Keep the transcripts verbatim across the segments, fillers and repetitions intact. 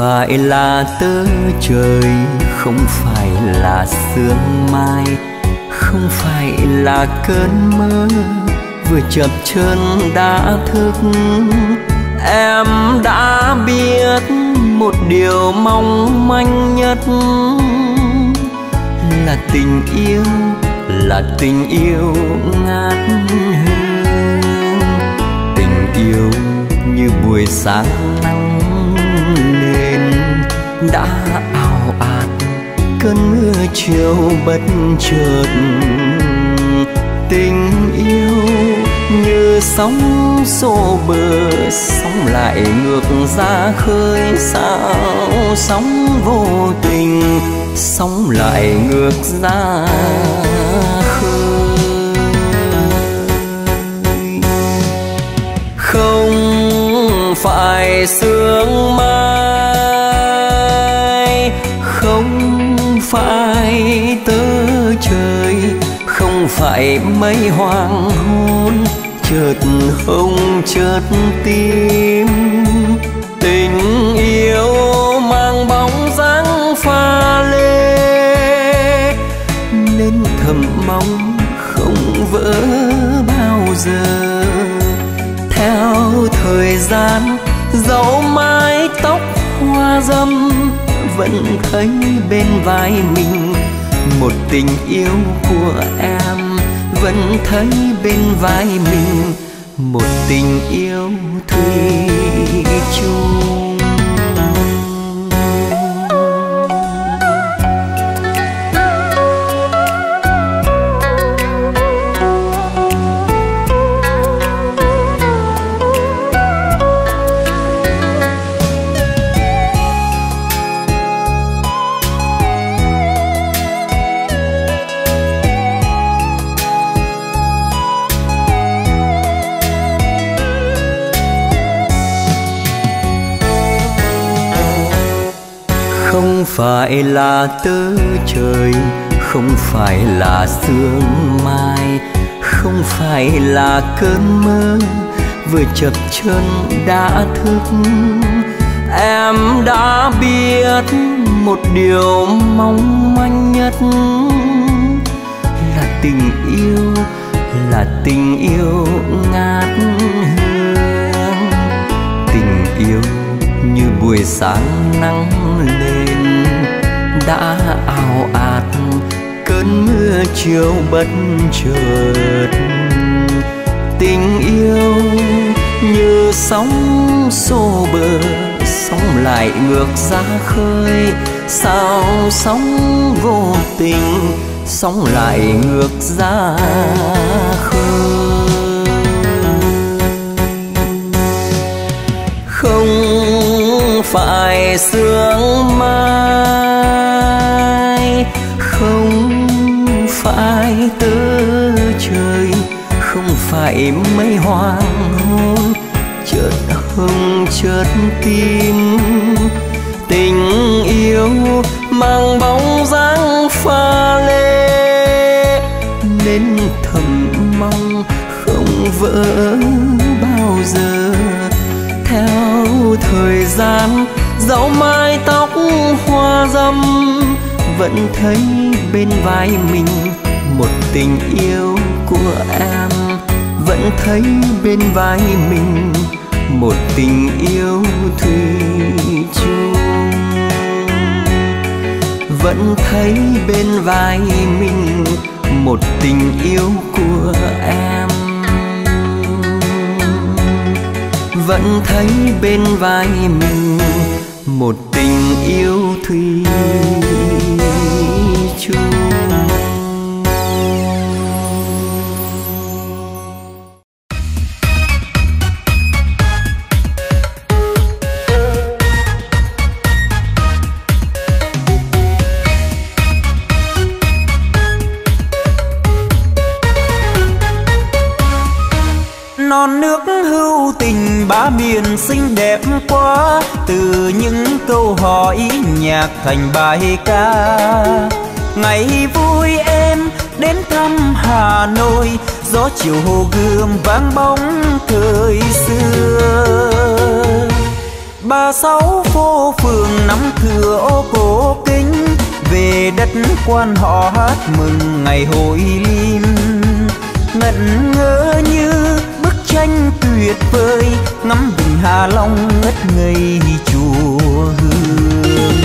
phải là tơ trời, không phải là sương mai, không phải là cơn mơ vừa chập chờn đã thức. Em đã biết một điều mong manh nhất là tình yêu, là tình yêu ngát hương. Tình yêu như buổi sáng nắng lên đã ào ạt cơn mưa chiều bất chợt. Tình yêu như sóng xô bờ, sóng lại ngược ra khơi. Sao sóng vô tình, sóng lại ngược ra khơi. Không phải sương mai, không phải tơ trời, không phải mây hoàng hôn chợt hồng chợt tím. Tình yêu mang bóng dáng pha lê, nên thầm mong không vỡ bao giờ. Theo thời gian dẫu mái tóc hoa râm, vẫn thấy bên vai mình một tình yêu của em. Vẫn thấy bên vai mình một tình yêu thủy chung. Không phải là tơ trời, không phải là sương mai, không phải là cơn mơ vừa chập chờn đã thức. Em đã biết một điều mong manh nhất là tình yêu, là tình yêu ngát hương. Tình yêu như buổi sáng nắng lên đã ào ạt cơn mưa chiều bất chợt. Tình yêu như sóng xô bờ, sóng lại ngược ra khơi. Sao sóng vô tình, sóng lại ngược ra khơi. Không phải sương mai, không phải tơ trời, không phải mây hoàng hôn chợt hồng chợt tím. Tình yêu mang bóng dáng pha lê, nên thầm mong không vỡ bao giờ. Theo thời gian dẫu mái tóc hoa râm, vẫn thấy bên vai mình một tình yêu của em. Vẫn thấy bên vai mình một tình yêu thủy chung. Vẫn thấy bên vai mình một tình yêu của em. Vẫn thấy bên vai mình một tình yêu thủy chung. Non nước hữu tình ba miền xinh đẹp quá, từ những câu hỏi nhạc thành bài ca. Ngày vui em đến thăm Hà Nội, gió chiều Hồ Gươm vang bóng thời xưa. ba sáu phố phường nắm thừa ô cổ kính, về đất quan họ hát mừng ngày hội lim. Ngẩn ngơ như bức tranh tuyệt vời, ngắm vịnh Hạ Long ngất ngây chùa Hương.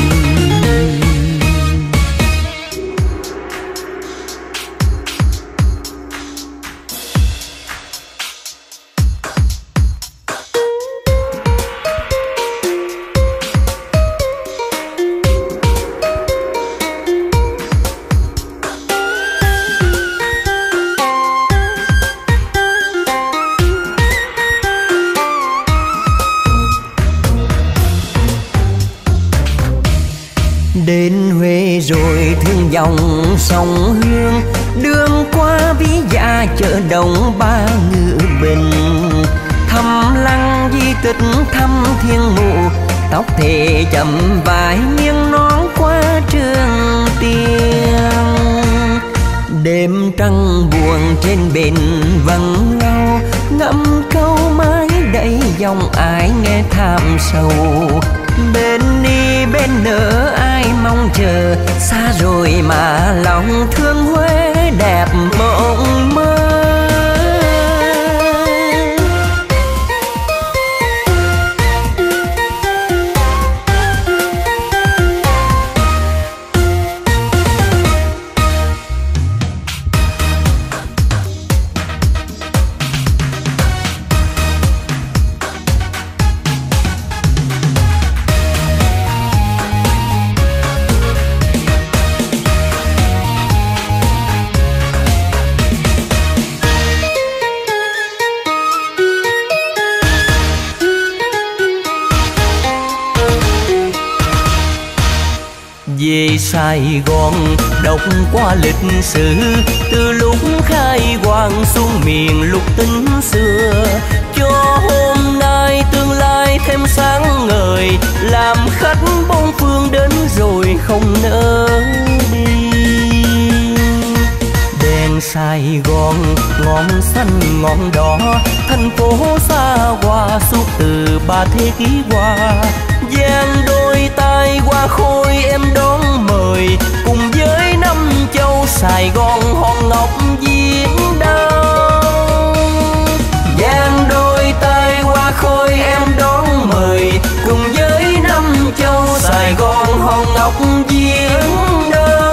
Đến Huế rồi thương dòng sông Hương, đường qua Ví Dạ chợ Đồng Ba Ngự Bình. Thăm lăng di tích thăm thiên mụ, tóc thề chậm vài nghiêng nón qua Trường Tiên. Đêm trăng buồn trên bến vắng lau, ngâm câu mái đầy dòng ai nghe thảm sầu. Bên đi bên nỡ ai mong chờ, xa rồi mà lòng thương Huế đẹp mộng mơ. Về Sài Gòn đọc qua lịch sử, từ lúc khai hoàng xuống miền lục tính xưa, cho hôm nay tương lai thêm sáng ngời, làm khách bốn phương đến rồi không nỡ đi. Đèn Sài Gòn ngọn xanh ngọn đỏ, thành phố xa hoa suốt từ ba thế kỷ qua. Giang đôi tay qua khôi em đón mời, cùng với năm châu Sài Gòn hòn ngọc viễn đau. Giang đôi tay qua khôi em đón mời, cùng với năm châu Sài Gòn hòn ngọc viễn đau.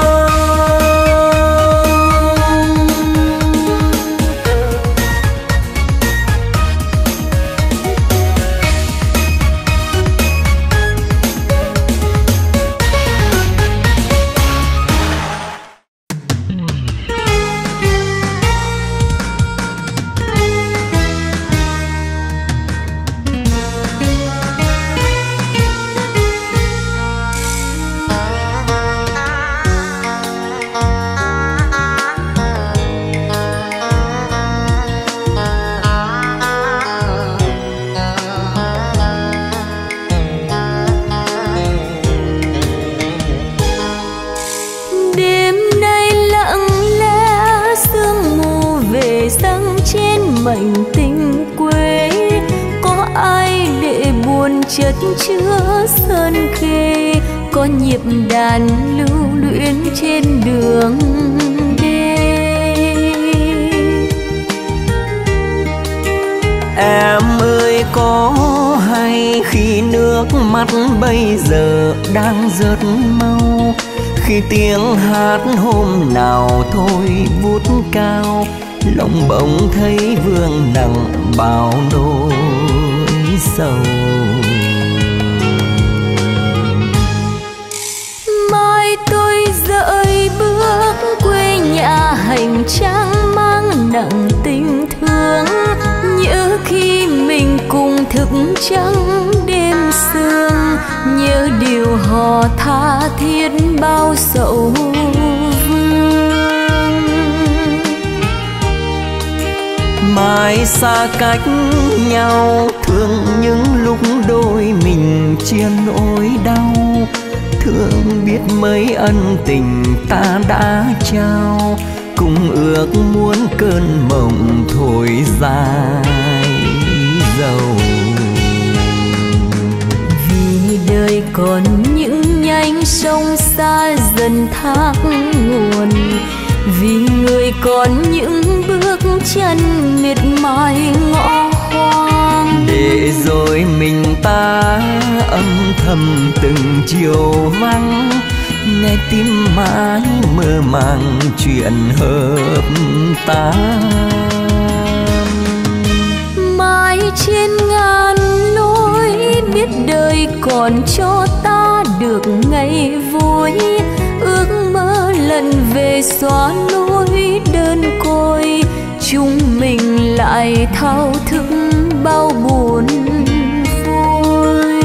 Mệnh tình quê có ai để buồn chất chứa sơn khê, có nhịp đàn lưu luyến trên đường đê. Em ơi có hay khi nước mắt bây giờ đang rớt mau, khi tiếng hát hôm nào thôi vút cao, lòng bỗng thấy vương nặng bao nỗi sầu. Mai tôi dời bước quê nhà, hành trang mang nặng tình thương, nhớ khi mình cùng thức trắng đêm sương, nhớ điều hò tha thiết bao sầu mãi xa cách nhau, thương những lúc đôi mình chia nỗi đau, thương biết mấy ân tình ta đã trao, cùng ước muốn cơn mộng thổi dài dầu. còn những nhánh sông xa dần thác nguồn, vì người còn những bước chân miệt mài ngõ hoang. Để rồi mình ta âm thầm từng chiều vắng, nghe tim mãi mơ màng chuyện hợp ta. Mãi trên ngàn lối biết đời còn cho ta được ngày vui, ước mơ lần về xóa nỗi đơn côi, chúng mình lại thao thức bao buồn vui.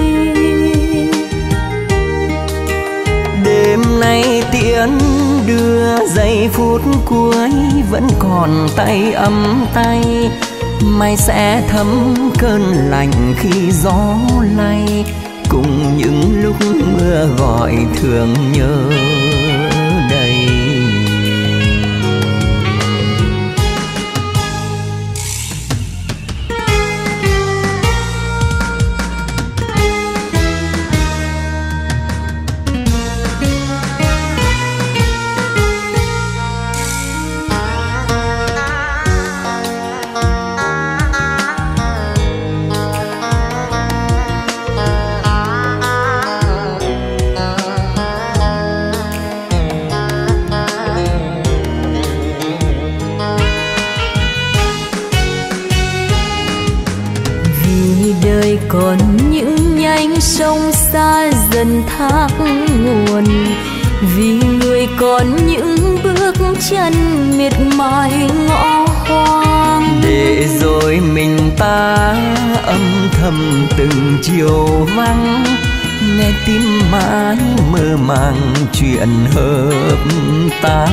Đêm nay tiễn đưa giây phút cuối, vẫn còn tay ấm tay, mai sẽ thấm cơn lạnh khi gió lay, cùng những lúc mưa gọi thương nhớ đầy. Còn những nhánh sông xa dần thác nguồn, vì người còn những bước chân miệt mài ngõ hoang. Để rồi mình ta âm thầm từng chiều vắng, nghe tim mãi mơ màng chuyện hợp ta.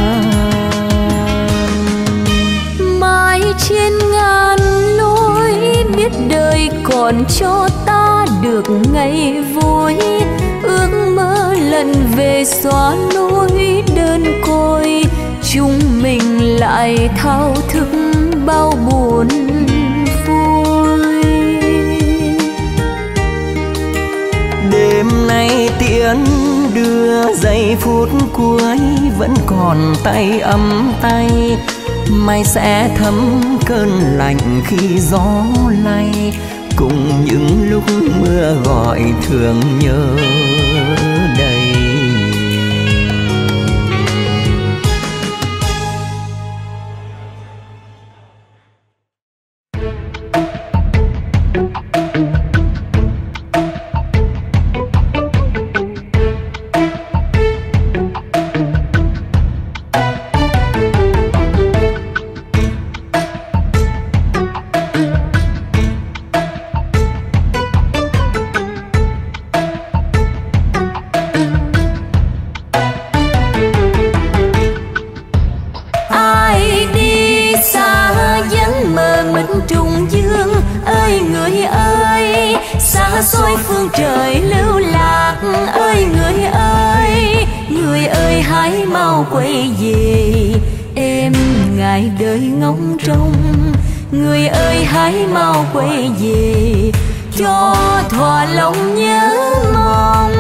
Mãi trên ngàn lối biết đời còn cho ta được ngày vui, ước mơ lần về xóa nỗi đơn côi, chúng mình lại thao thức bao buồn vui. Đêm nay tiễn đưa giây phút cuối, vẫn còn tay ấm tay, mai sẽ thấm cơn lạnh khi gió lay, cùng những lúc mưa gọi thương nhớ đầy. Xôi phương trời lưu lạc ơi người ơi, người ơi hãy mau quay về, em ngài đời ngóng trông. Người ơi hãy mau quay về, cho thỏa lòng nhớ mong.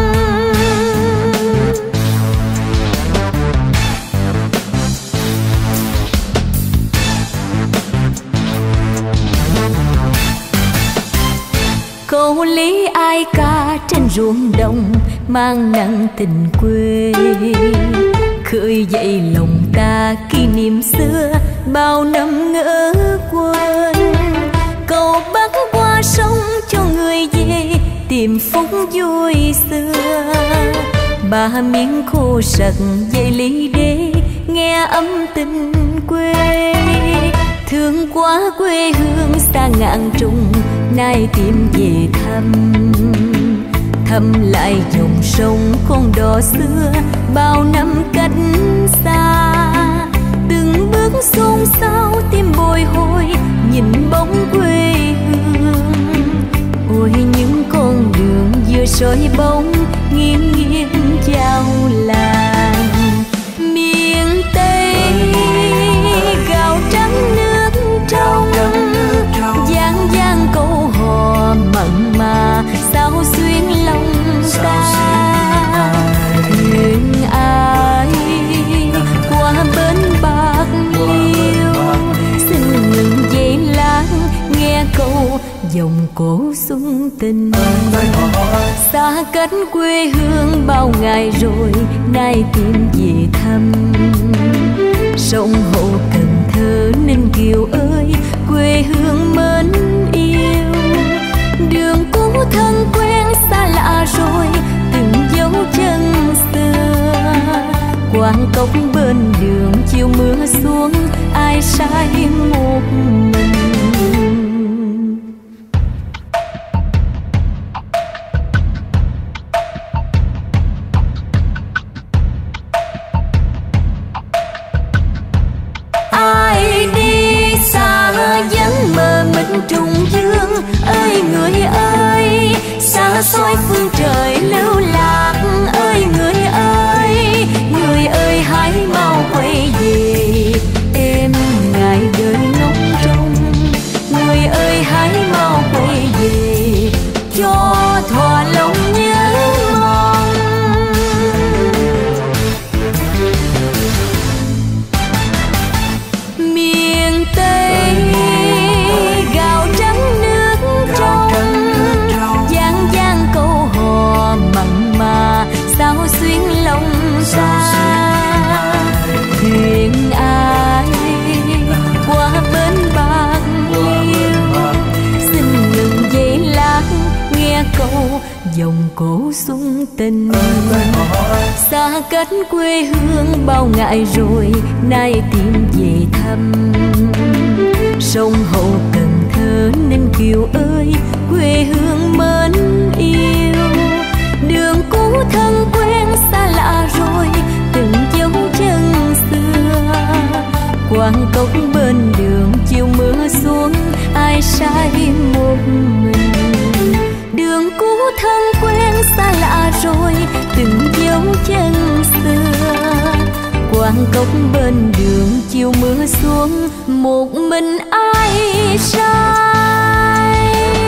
Câu lý ai ca trên ruộng đồng mang nặng tình quê, khơi dậy lòng ta kỷ niệm xưa bao năm ngỡ quên. Cầu bắc qua sông cho người về tìm phúc vui xưa, ba miếng khô sặc dậy ly đê nghe âm tình quê. Thương quá quê hương xa ngàn trùng, nay tìm về thăm thăm lại dòng sông con đò xưa bao năm cách xa. Từng bước xôn xao tim bồi hồi nhìn bóng quê hương, ôi những con đường vừa soi bóng nghiêng nghiêng chào làng. Miền Tây gạo trắng nước trong, giang giang câu hò mặn mà sao xuyên lòng ta. câu dòng cổ xuân tình. Xa cách quê hương bao ngày rồi, nay tìm về thăm sông Hồ Cần Thơ Ninh Kiều ơi, quê hương mến yêu. Đường cũ thân quen xa lạ rồi, từng dấu chân xưa. Quán cốc bên đường chiều mưa xuống, ai sai một mình. Ai đi xa vắng mờ mịt trùng dương, ơi người ơi xa xôi phương trời lưu lạc. Ơi người ơi, người ơi hãy mau quay về, em ngại đời ngóng trông. Người ơi hãy mau quay về, cho thỏa lòng nhớ mong. Miền Tây gạo trắng nước trong, giang giang câu hò mặn mà sao xuyên lòng xa. Thuyền ai qua bến bạc liêu, xin ngừng giây lát nghe câu dòng cổ xuân tình. Xa cách quê hương bao ngày rồi, nay tìm về thăm sông Hồ Cần Thơ Ninh Kiều ơi, quê hương mến yêu. Đường cũ thân quen xa lạ rồi, từng dấu chân xưa. Quán cốc bên đường chiều mưa xuống, ai sai một mình. Đường cũ thân quen xa lạ rồi, từng dấu chân xưa. Quán cốc bên đường chiều mưa xuống, một mình ai sai.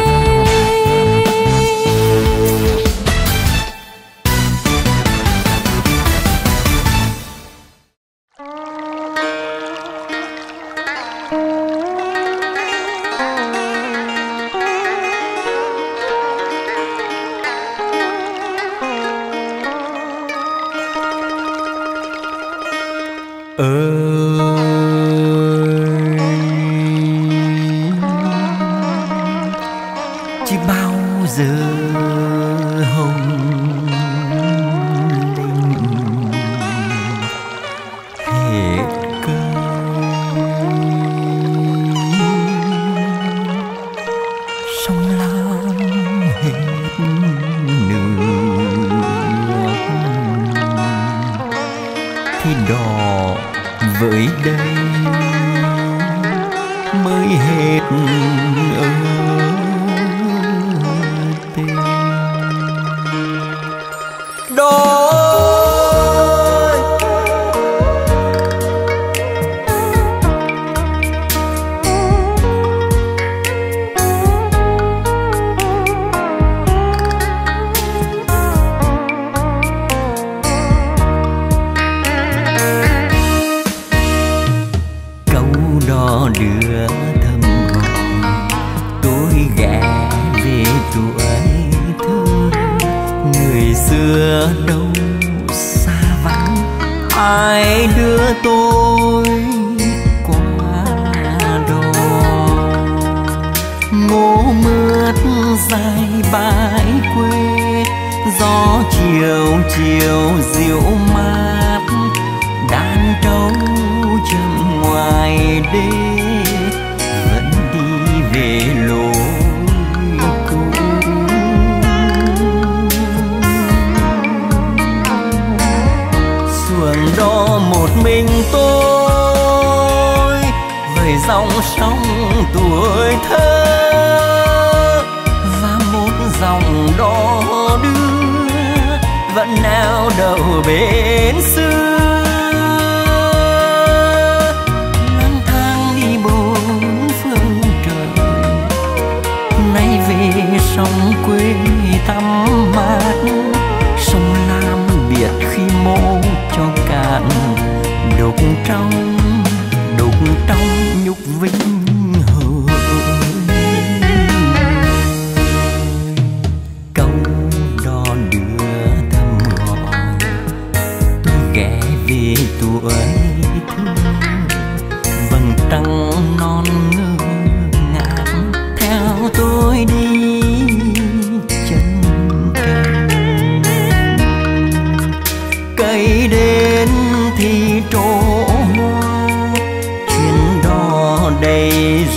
Chỉ bao giờ hồng linh hết cơn, sông Lam hết nước, thì đò với đây mới hết ơi. Đưa thăm hỏi tôi ghé về tuổi thơ, người xưa đâu xa vắng, ai đưa tôi qua đò. Ngô mướt dài bãi quê, gió chiều chiều dịu mát, đàn trâu chậm ngoài đê vẫn đi về lối cũ. Xuồng đò một mình tôi với dòng sông tuổi thơ, và một dòng đò đưa vẫn neo đậu bên xưa. Sông quê thăm mát, sông Lam biệt khi mô cho cạn, đục trong đục trong nhục vinh hỡi.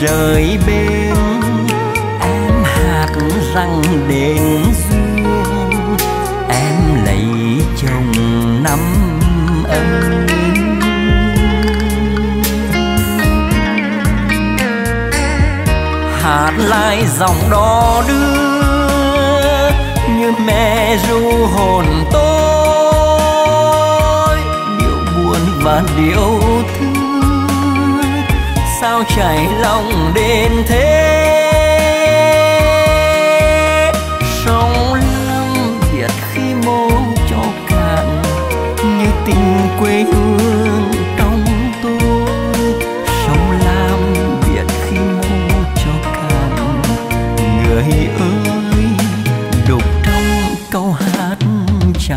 rời bên. Em hát răng đến duyên, em lấy chồng năm ân. Hát lại dòng đò đưa như mẹ ru hồn tôi, điệu buồn và điệu thương sao chảy lòng đến thế. Sông Lam Việt khi mô cho cạn như tình quê hương trong tôi. Sông Lam Việt khi mô cho cạn, người ơi đục trong câu hát chảy.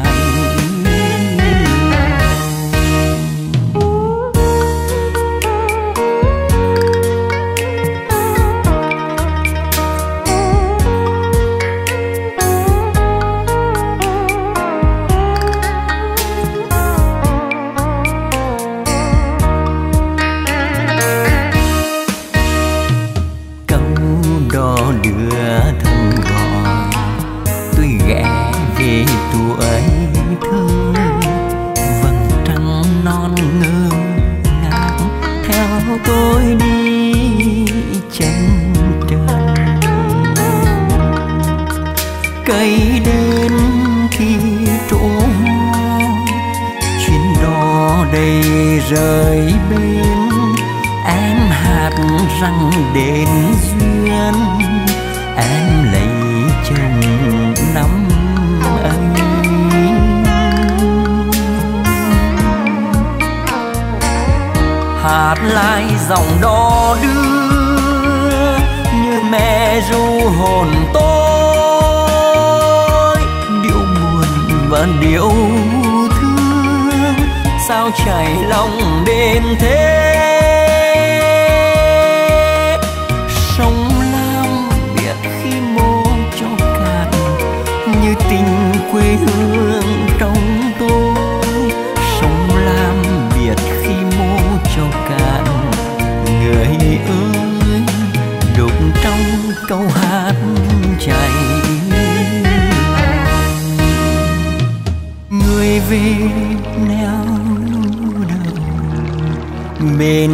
Rời bên em hát răng đến duyên, em lấy chồng năm ấy. Hát lại dòng đò đưa như mẹ ru hồn tôi, điệu buồn và điệu sao chảy lòng đến thế. Sông Lam Việt khi mô cho cạn như tình quê hương trong tôi. Sông Lam Việt khi mô cho cạn, người ơi đục trong câu hát chảy. Người về neo bên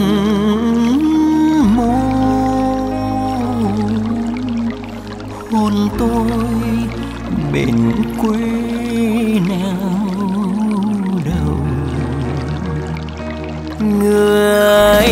môi hôn tôi bên quê neo đầu. Người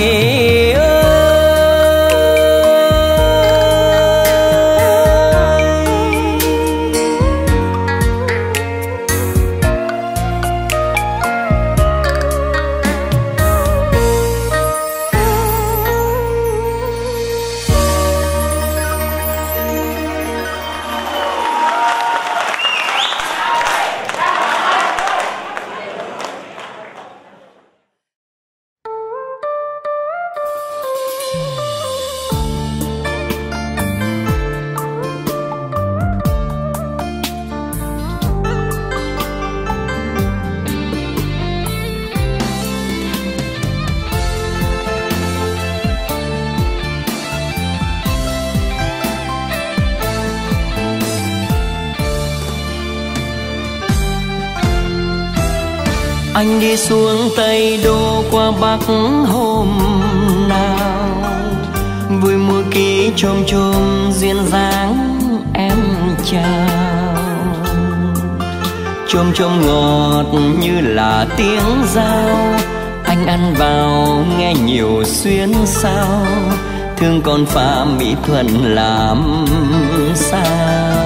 anh đi xuống Tây Đô qua Bắc hôm nào, vui mùa ký chôm chôm duyên dáng em chào. Chôm chôm ngọt như là tiếng dao, anh ăn vào nghe nhiều xuyến sao, thương con pha mỹ thuần làm sao.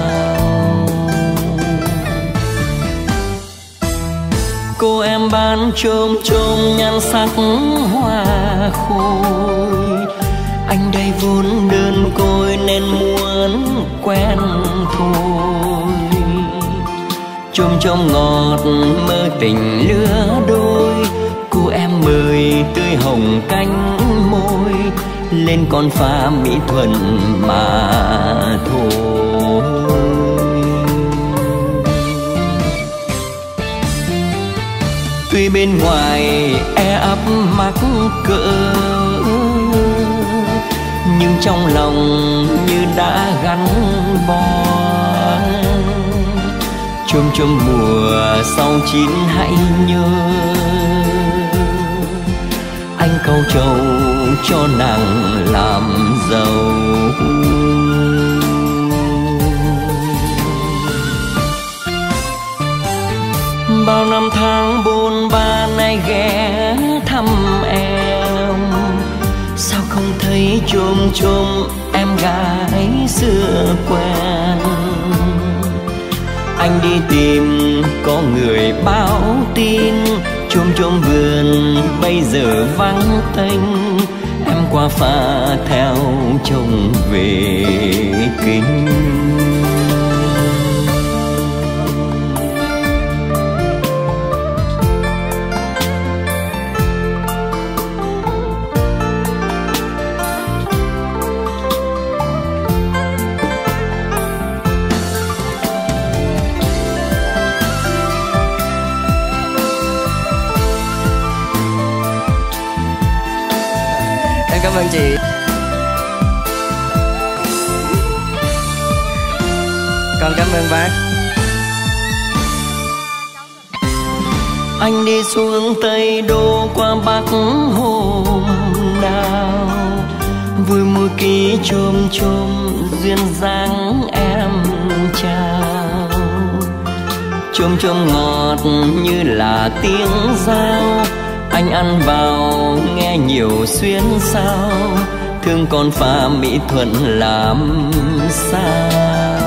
Cô em bán chôm chôm nhan sắc hoa khôi, anh đây vốn đơn côi nên muốn quen thôi. Chôm chôm ngọt mơ tình lứa đôi, cô em mời tươi hồng cánh môi, lên con pha mỹ thuần mà thôi. Tuy bên ngoài e ấp mắc cỡ, nhưng trong lòng như đã gắn bó. Chôm chôm mùa sau chín hãy nhớ, anh câu trầu cho nàng làm giàu. Bao năm tháng bôn ba nay ghé thăm em, sao không thấy chôm chôm em gái xưa quen. Anh đi tìm có người báo tin, chôm chôm vườn bây giờ vắng tênh. Em qua phà theo chồng về Kinh. Cảm ơn chị. Con cảm ơn bác. Anh đi xuống Tây Đô qua Bắc hôm nào, vui mùa ký chôm chôm duyên dáng em chào. Chôm chôm ngọt như là tiếng dao, anh ăn vào nghe nhiều xuyến sao, thương con pha mỹ thuận làm sao.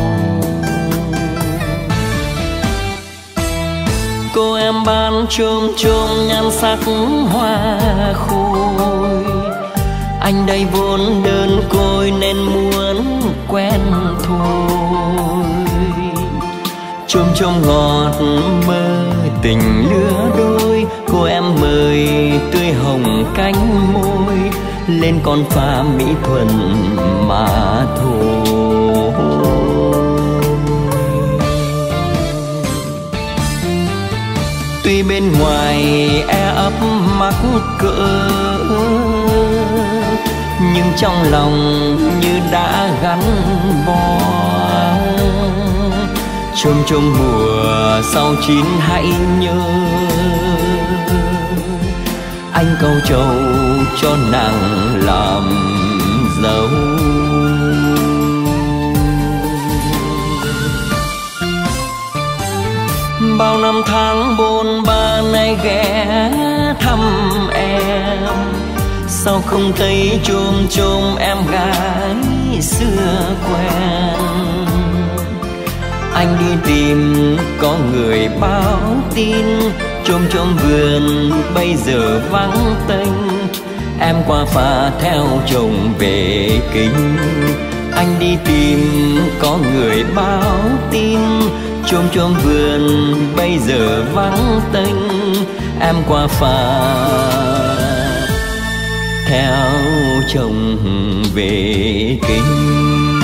Cô em bán chôm chôm nhan sắc hoa khôi, anh đây vốn đơn côi nên muốn quen thôi. Chôm chôm ngọt mơ tình lứa đôi, cô em mời tươi hồng cánh môi, lên con pha mỹ thuận mà thôi. Tuy bên ngoài e ấp mắc cỡ, nhưng trong lòng như đã gắn bó. Chôm chôm mùa sau chín hãy nhớ, anh câu trầu cho nàng làm giàu. Bao năm tháng bôn ba nay ghé thăm em, sao không thấy chôm chôm em gái xưa quen. Anh đi tìm có người báo tin, chôm chôm vườn bây giờ vắng tênh. Em qua phà theo chồng về Kinh. Anh đi tìm có người báo tin, chôm chôm vườn bây giờ vắng tênh. Em qua phà theo chồng về Kinh.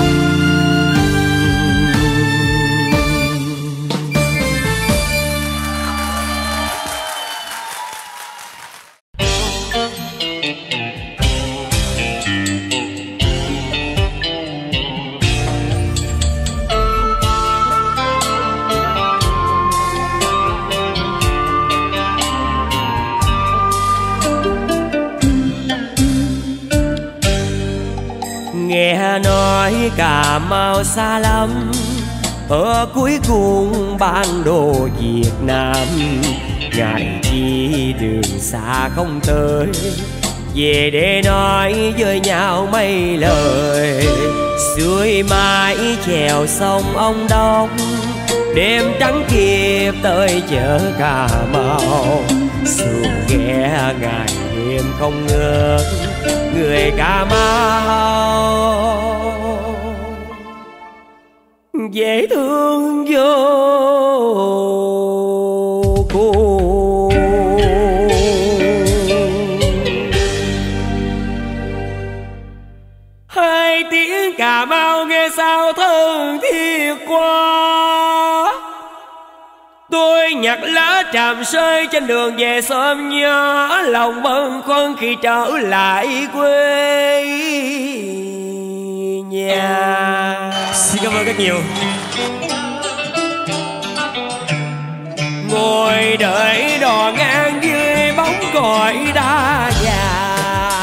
Nghe nói Cà Mau xa lắm, ở cuối cùng bản đồ Việt Nam. Ngài chi đường xa không tới, về để nói với nhau mấy lời. Xuôi mãi chèo sông ông Đông, đêm trắng kịp tới chợ Cà Mau. Xuồng ghe ngày đêm không ngớt, người Cà Mau dễ thương vô cùng. Hai tiếng Cà Mau nghe sao thân thiết quá, tôi nhặt lá tràm rơi trên đường về xóm nhớ lòng bâng khuâng khi trở lại quê nhà. Xin cảm ơn rất nhiều. Ngồi đợi đò ngang dưới bóng còi đá già,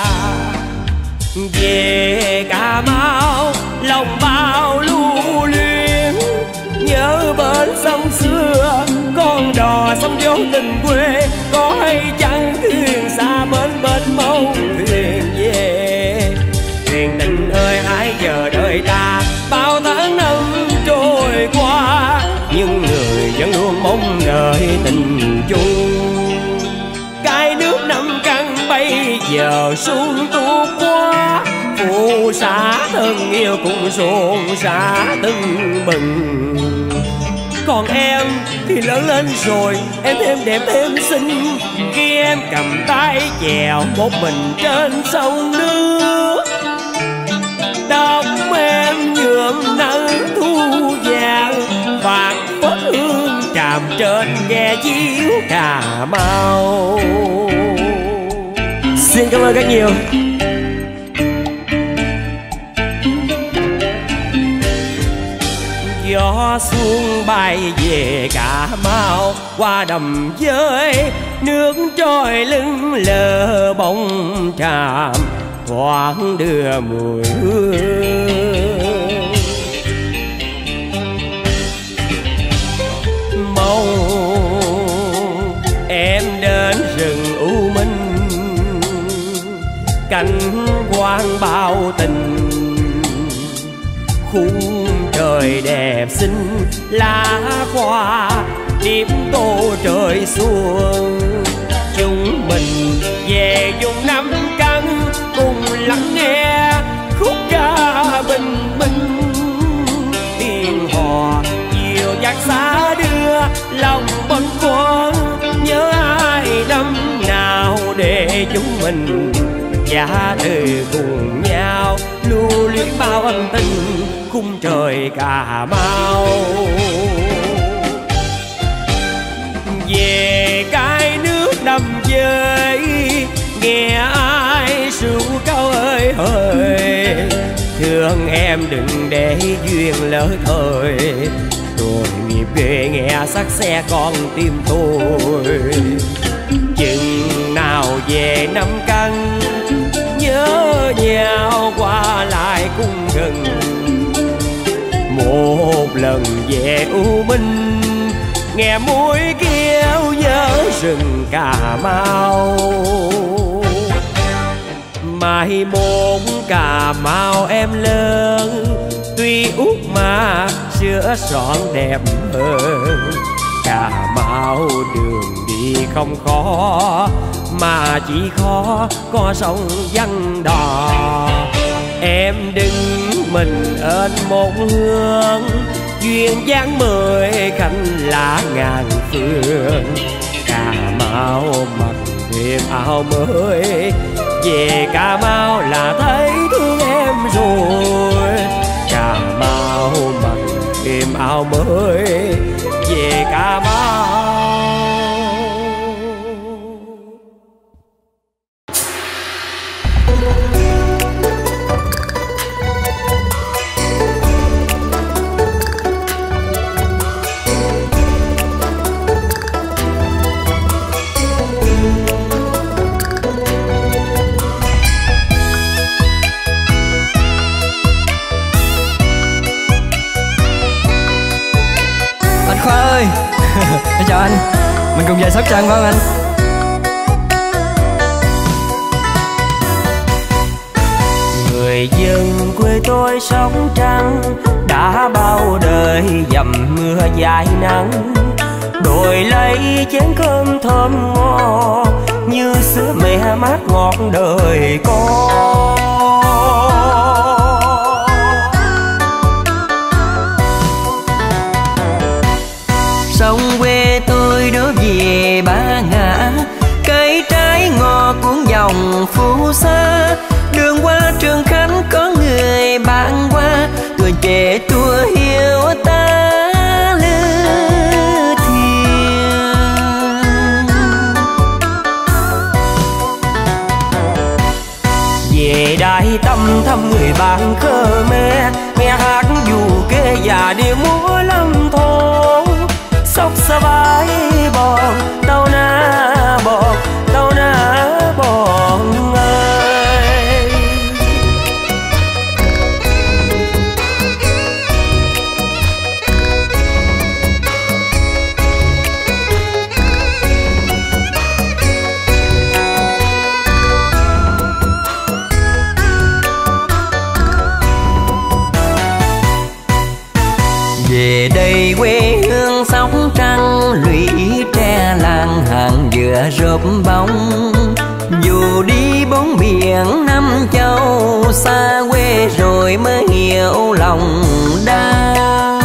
về Cà Mau lòng bao lưu luyến, nhớ bên sông xưa con đò sông vô tình quê, có hay chăng thuyền xa bên bên mong thuyền về. Thuyền tình ơi hãy chờ đợi ta, bao tháng năm trôi qua nhưng người vẫn luôn mong đợi tình chung. Cái nước năm căn bây giờ sung tuột qua, phù sa thân yêu cùng xuồng xa tưng bừng. Còn em thì lớn lên rồi, em thêm đẹp thêm xinh, khi em cầm tay chèo một mình trên sông nước. Tóc em nhuộm nắng thu vàng, vàng phất hương tràm trên ghe chiếu Cà Mau. Xin cảm ơn rất nhiều. Gió xuân bay về Cà Mau, qua đầm với nước trôi lưng lờ bóng tràm, thoáng đưa mùi hương. Mong em đến rừng U Minh, cảnh quang bao tình, khung trời đẹp xinh lá hoa điểm tô trời xuân. Chúng mình về vùng năm căn cùng lắng nghe khúc ca bình minh, tiếng hò chiều dạt xa đưa lòng bâng khuâng. Nhớ ai năm nào để chúng mình giá từ cùng nhau lưu luyến bao ân tình khung trời Cà Mau. Về cái nước đầm với nghe ai ru câu ơi hỡi, thương em đừng để duyên lỡ thời, tôi nghiệp ghê nghe sắc xe con tim tôi. Chừng nào về năm căn nhớ nhau qua lại cung gần, một lần về U Minh nghe mũi kêu nhớ rừng Cà Mau. Mai mốt Cà Mau em lớn, tuy út mà sữa son đẹp hơn. Cà Mau đường đi không khó, mà chỉ khó có sông Văn Đò. Em đứng mình ơn một hương, duyên dáng mười khanh lá ngàn phương. Cà Mau mặc thêm áo mới, về Cà Mau là thấy thương em rồi. Cà Mau mặc thêm áo mới, về Cà Mau. Khoa ơi. Em chào anh, mình cùng về Sóc Trăng phải không anh? Người dân quê tôi Sóc Trăng đã bao đời dầm mưa dài nắng, đổi lấy chén cơm thơm ngon như sữa mẹ mát ngọt đời con. Sông quê tôi đổ về Ba Ngã, cây trái ngọt cuốn dòng phù sa. Đường qua Trường Khánh có người bạn qua, tuổi trẻ tua hiu ta lư thuyền. Về đây quê hương Sóc Trăng, lũy tre làng hàng dừa rộp bóng. Dù đi bốn biển năm châu, xa quê rồi mới hiểu lòng đau.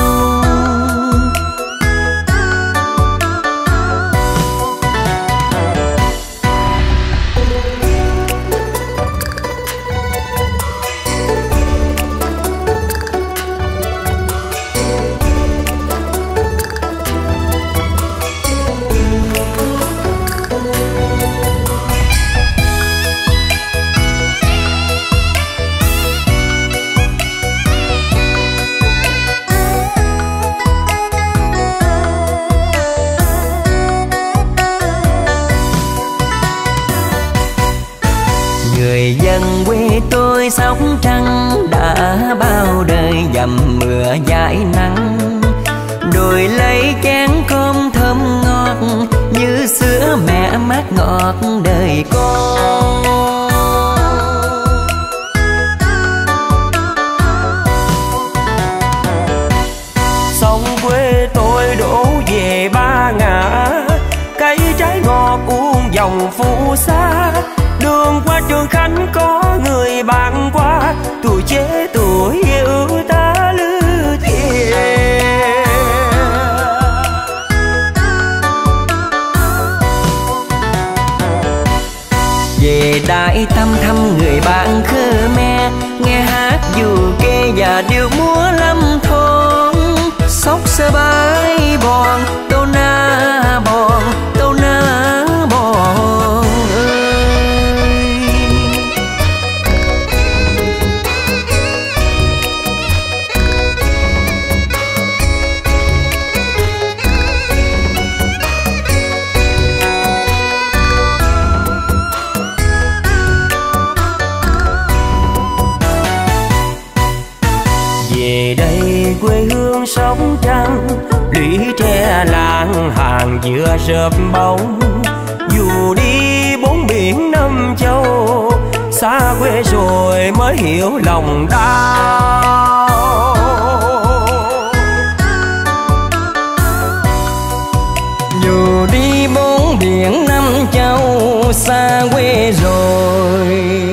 Người dân quê tôi Sóc Trăng đã bao đời dầm mưa dãi nắng. Đồi lấy chén cơm thơm ngọt như sữa mẹ mát ngọt đời con. Sông quê tôi đổ về Ba Ngã, cây trái ngọt uống dòng phù sa. Đường qua Trường Khánh có người bạn qua, tuổi chế tuổi yêu ta lư thiệt. Về Đại Tâm thăm người bạn Khmer, nghe hát dù kê và điệu múa lâm thôn. Sóc sơ bái bòn tô na bòn tô na bòn ơi. Về đây quê hương Sóc Trăng, lũy tre làng hàng dừa rợp bóng. Dù đi bốn biển năm châu, xa quê rồi mới hiểu lòng đau. Dù đi bốn biển năm châu, xa quê rồi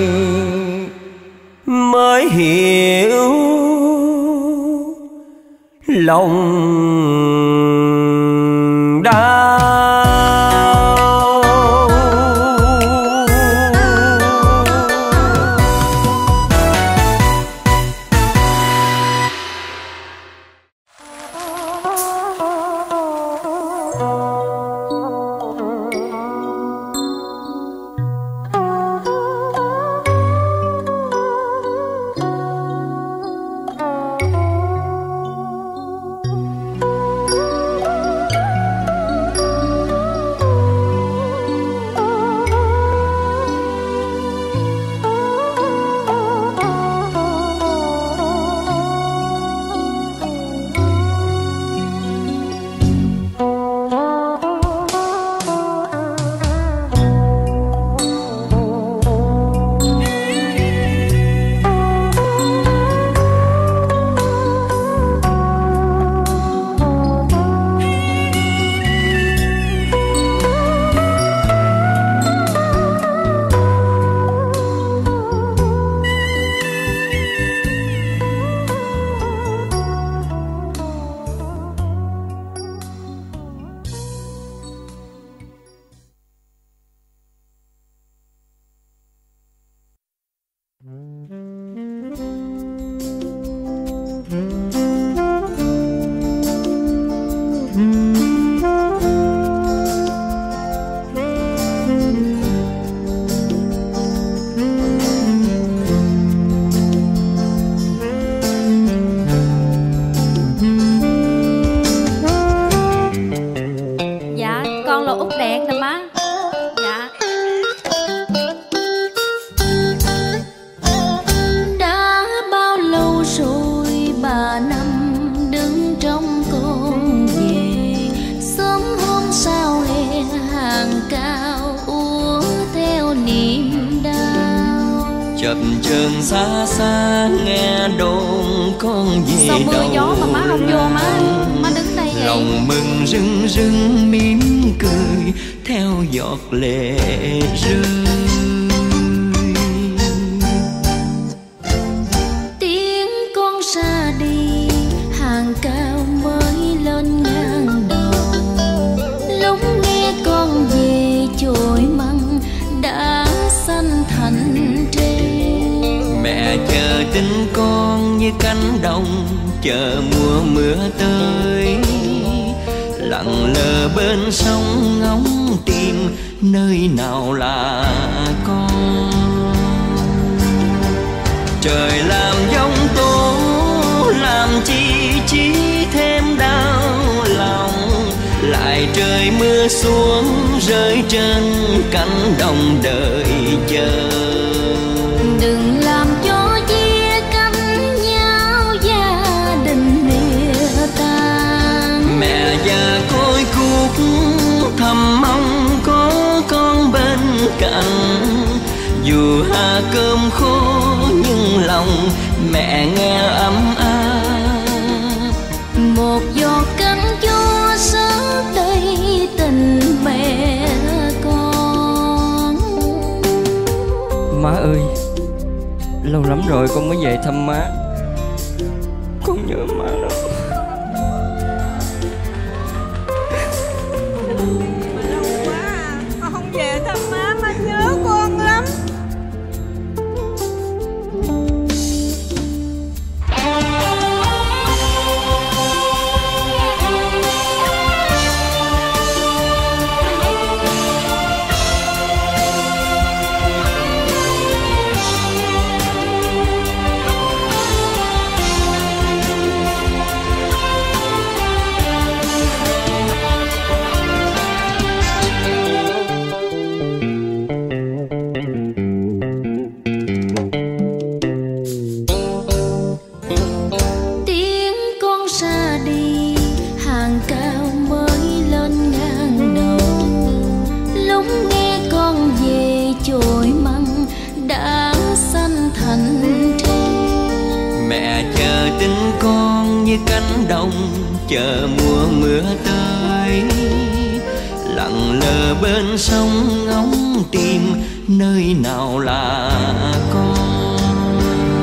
mới hiểu lòng đau. chập chờn xa xa nghe đồn con về Sao mưa đâu. gió mà má không vô, má má đứng đây vậy? Lòng mừng rưng rưng mỉm cười theo giọt lệ rơi. Tiếng con ra đi hàng cao mới lên ngang đầu. Lúc nghe con về chồi măng đã xanh thành tre. Mẹ chờ tin con như cánh đồng chờ mùa mưa tới. Lặng lờ bên sông ngóng tìm nơi nào là con. Trời làm giông tố làm chi chi thêm đau lòng. Lại trời mưa xuống rơi trên cánh đồng đợi chờ. Đừng làm cho chia cánh nhau gia đình lìa tan. Mẹ già côi cút thầm mong có con bên cạnh. Dù hà cơm khô nhưng lòng mẹ nghe ấm áp. Một giọt cánh chua xót đây tình mẹ con. Má ơi, lâu lắm rồi con mới về thăm má. Con nhớ má lắm. Lâu quá à, con không về thăm má, má nhớ con lắm. Tiếng con ra đi hàng cao mới lên ngang đầu. Lúc nghe con về chồi măng đã xanh thành tre. Mẹ chờ tin con như cánh đồng chờ mùa mưa tới. Lặng lờ bên sông ngóng tìm nơi nào là con.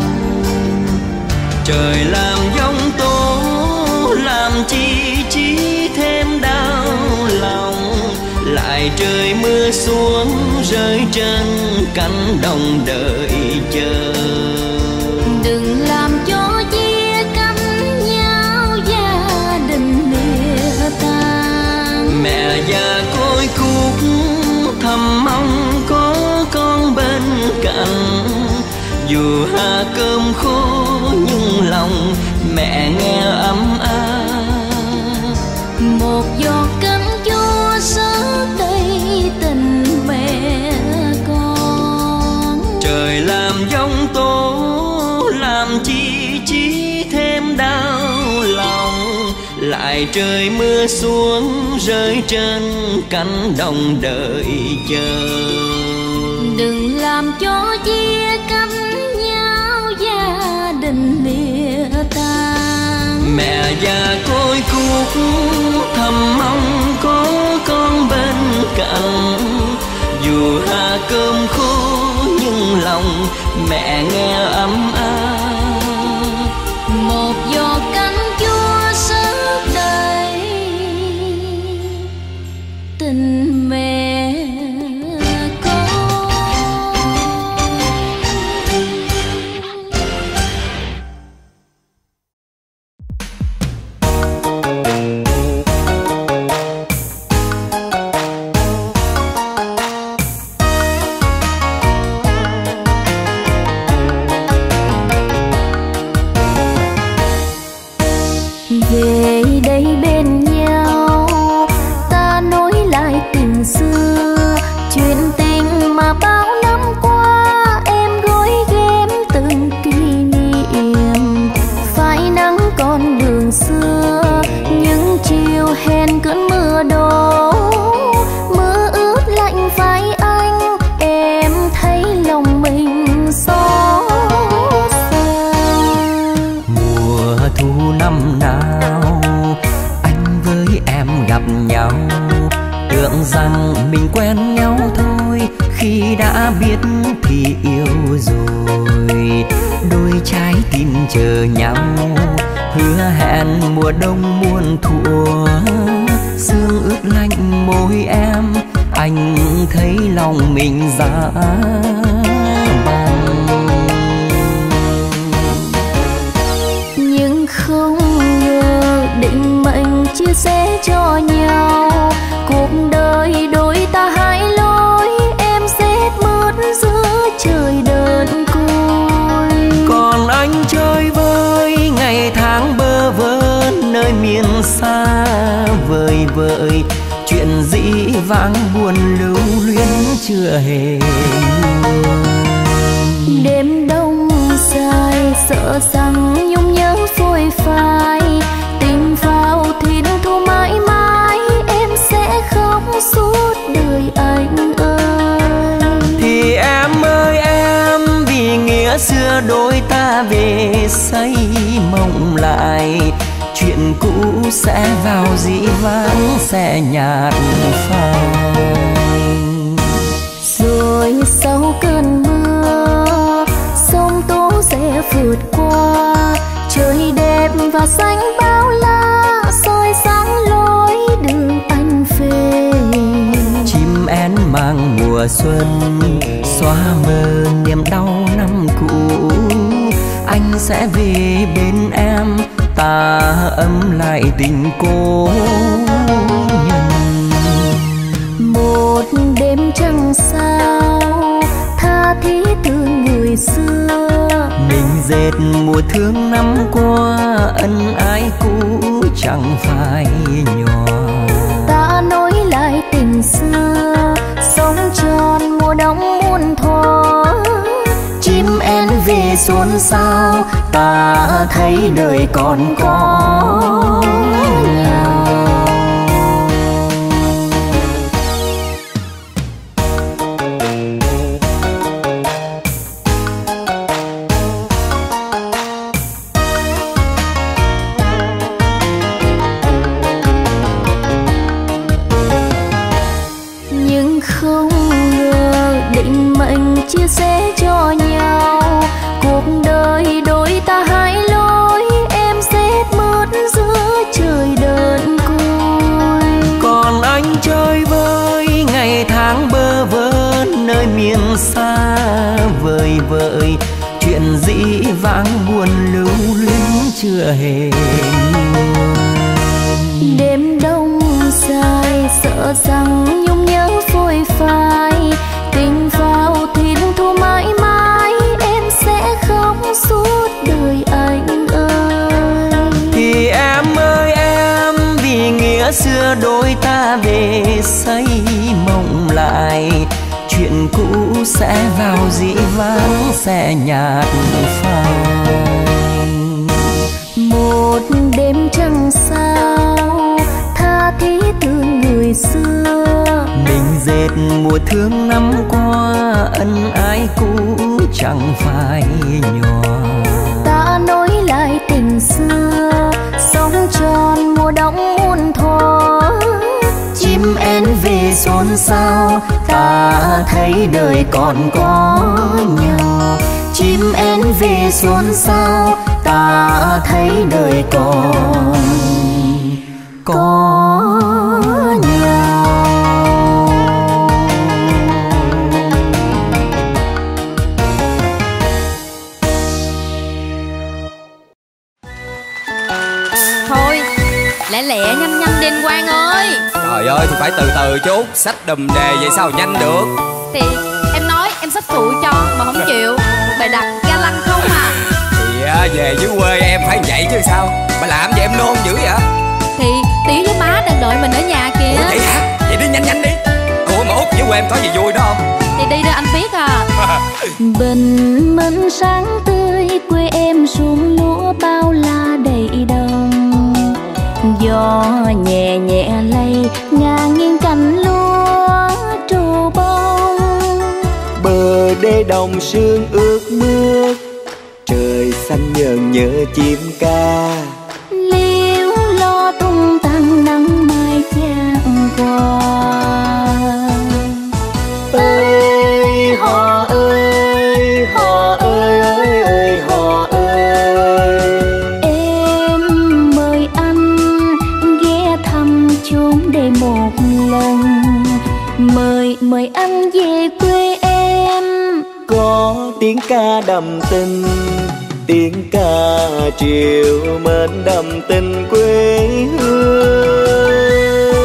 Trời làm giông tố làm chi chi thêm đau lòng. Lại trời mưa xuống rơi trên cánh đồng đợi chờ. Đừng làm cho chia cánh nhau gia đình lìa tan. Mẹ già côi cút thầm mong có con bên cạnh. Dù hà cơm khô nhưng lòng mẹ nghe ấm áp. Một giọt cánh chua xót đây tình mẹ con. Trời làm giông tố làm chi chi thêm đau lòng. Lại trời mưa xuống rơi trên cánh đồng đợi chờ. Đừng làm cho chia cánh nhau gia đình lìa tan. Mẹ già côi cút thầm mong có con bên cạnh. Dù hà cơm khô nhưng lòng mẹ nghe ấm áp. Một giọt cánh chua xót đây tình mẹ con. Về đây bên nhau ta nối lại tình xưa. Chuyện tình mà bao năm qua em gối ghém từng kỷ niệm. Phai nắng con đường xưa những chiều hẹn cơn mưa đổ. Mưa ướt lạnh vai anh em thấy lòng mình xót. rằng mình quen nhau thôi, khi đã biết thì yêu rồi. Đôi trái tim chờ nhau, hứa hẹn mùa đông muôn thuở. Sương ướt lạnh môi em, anh thấy lòng mình giá băng. Nhưng không ngờ định mệnh chia sẻ cho nhau, cuộc đời đôi ta hai lối, em sẽ mất giữa trời đơn côi. Còn anh chơi vơi ngày tháng bơ vơ nơi miền xa vời vợi, chuyện dĩ vãng buồn lưu luyến chưa hề nguôi. Đêm đông dài sợ rằng nhung nhớ phôi phai, tình vào thìn thu mãi mãi, em sẽ khóc suốt đời anh ơi. Thì em ơi em, vì nghĩa xưa đôi ta về xây mộng lại, chuyện cũ sẽ vào dĩ vãng sẽ nhạt phai. Rồi sau cơn mưa sông tố sẽ vượt qua, trời đẹp và xanh bao la soi sáng lối đường anh về. Chim én mang mùa xuân xóa mờ niềm đau năm cũ, anh sẽ về bên em ta ấm lại tình cô nhân. Một đêm trăng sao tha thiết thương người xưa, mình dệt mùa thương năm qua, ân ái cũ chẳng phải nhỏ. Ta nối lại tình xưa, sống tròn mùa đông muôn thuở. Chim én về xuân sao, ta thấy đời còn có nhau. Nhưng không ngờ định mệnh chia sẻ cho nhau, cuộc đời đôi ta hai lối, em sẽ mất giữa trời đơn côi. Còn anh chơi vơi ngày tháng bơ vơ nơi miền xa vời vợi, chuyện dĩ vãng buồn lưu luyến chưa hề nguôi. Đêm đông dài sợ rằng nhung nhớ phôi phai, tình vào thìn thu mãi mãi, em sẽ khóc suốt đời anh ơi. Thì em ơi em, vì nghĩa xưa đôi ta về xây mộng lại, chuyện cũ sẽ vào dĩ vãng sẽ nhạt phai. Một đêm trăng sao tha thiết thương người xưa, mình dệt mùa thương năm qua, ân ái cũ chẳng phải nhỏ. Ta nối lại tình xưa, sống tròn mùa đông muôn thuở. Chim én về xuân sao, ta thấy đời còn có nhau. Chim én về xuân sao, ta thấy đời còn có nhau. Thôi lẹ lẹ nhanh nhanh đi anh Quang ơi. Trời ơi thì phải từ từ chút, xách đùm đề vậy sao nhanh được. Thì em nói em xách phụ cho mà không chịu, bày đặt ga lăng không à. Thì à, về dưới quê em phải vậy chứ sao. Bà làm vậy em nôn dữ vậy. Thì tí với má đang đợi mình ở nhà kìa. Ủa vậy hả? Vậy đi nhanh nhanh đi. Ủa mà Út với quê em có gì vui đó không? Thì đi đưa anh biết à. Bình minh sáng tươi, quê em ruộng lúa bao la đầy đồng. Gió nhẹ nhẹ lay ngang nghiêng cành lúa trổ bông. Bờ đê đồng sương ướt mướt, trời xanh nhờn nhớ chim ca. Liễu lo tung tăng nắng mai chan qua. mời anh về quê em. Có tiếng ca đậm tình, tiếng ca triều mến đậm tình quê hương.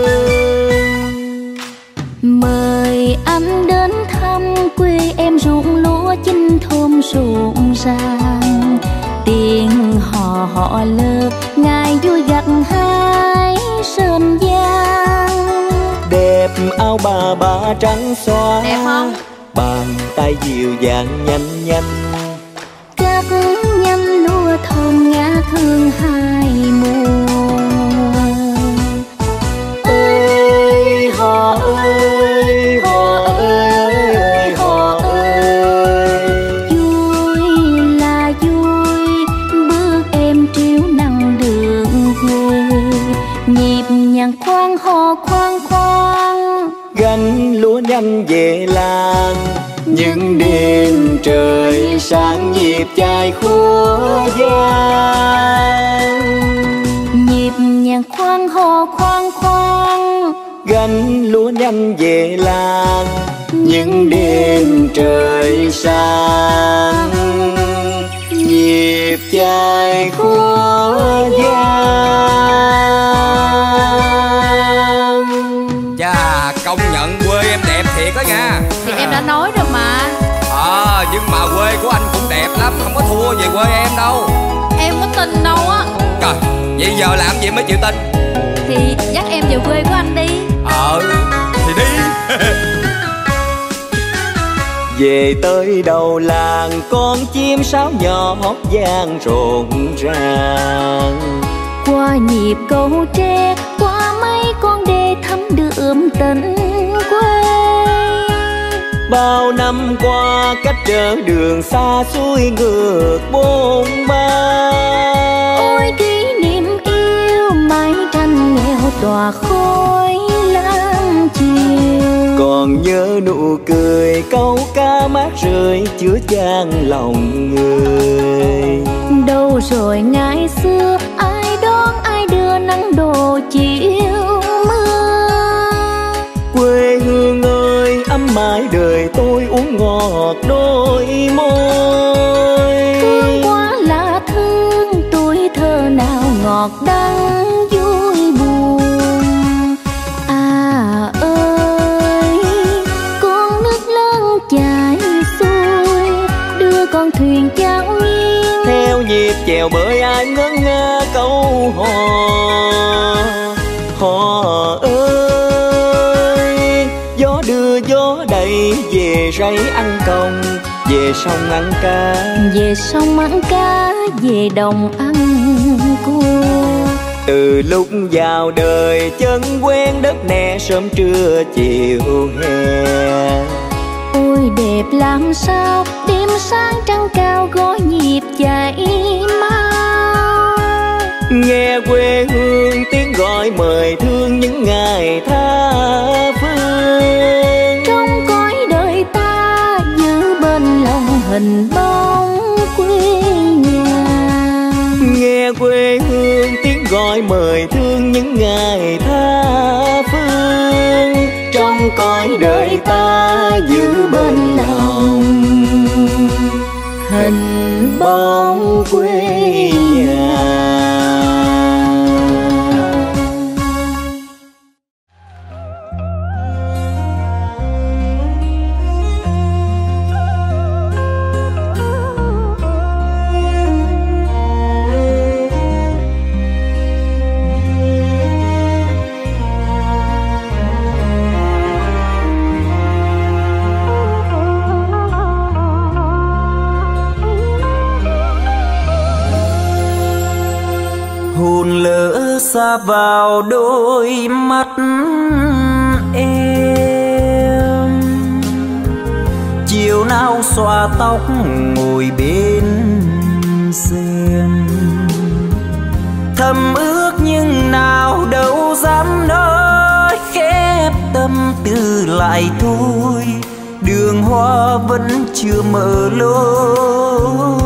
Mời anh đến thăm quê em, ruộng lúa chín thơm rộn ràng. Tiếng hò họ lớp ngày vui gặt hái sơn giang. Đẹp áo bà ba trắng xóa, đẹp không? Bàn tay dịu dàng nhanh nhanh, cắt nhanh lúa thơm ngát hương hai mùa. Ơi họ ơi, họ ơi, họ ơi. Vui là vui, bước em triếu nắng đường về. Nhịp nhàng khoan hò khoan khoan, gánh lúa nhanh về làng. Những đêm trời sáng nhịp chài khua vang. nhịp nhàng khoan hò khoan khoan, gánh lúa nhanh về làng. Những đêm trời sáng nhịp chài khua vang. Chà, công nhận quê em đẹp thiệt đó nha. Thì em đã nói rồi mà. À, nhưng mà quê của anh cũng đẹp lắm, không có thua về quê em đâu. Em có tin đâu á. Trời, vậy giờ làm gì mới chịu tin? Thì dắt em về quê của anh đi. Ờ, thì đi. Về tới đầu làng, con chim sáo nhỏ hót vang rộn ràng. Qua nhịp cầu tre, qua mấy con đê thắm đượm tình quê. Bao năm qua cách trở đường xa xuôi ngược bôn ba. Ôi kỷ niệm yêu mái tranh nghèo tỏa khói lan chiều. Còn nhớ nụ cười câu ca mát rơi chứa chan lòng người. Đâu rồi ngày xưa ai đón ai đưa nắng đổ chiều mưa. Quê hương ơi ấm mãi đời tôi uống ngọt đôi môi. Thương quá là thương, tuổi thơ nào ngọt đắng vui buồn. À ơi, con nước lớn chảy xuôi, đưa con thuyền cháo nghiêng. Theo nhịp chèo bơi ai ngỡ ngơ câu hò. Hò ơi, gió đưa gió đẩy về rẫy ăn công, về sông ăn cá. Về sông ăn cá, về đồng ăn cua. Từ lúc vào đời chân quen đất nè, sớm trưa chiều hè. Ôi đẹp làm sao, đêm sáng trăng cao gói nhịp chạy mau. Nghe quê hương tiếng gọi mời thương những ngày tha phương. Trong cõi đời ta giữ bên lòng hình bóng quê nhà. Nghe quê hương tiếng gọi mời thương những ngày tha phương. Trong cõi đời ta giữ bên lòng hình bóng quê nhà. Hồn lỡ xa vào đôi mắt em. Chiều nào xòa tóc ngồi bên sen. Thầm ước nhưng nào đâu dám nói, khép tâm tư lại thôi. Đường hoa vẫn chưa mở lối.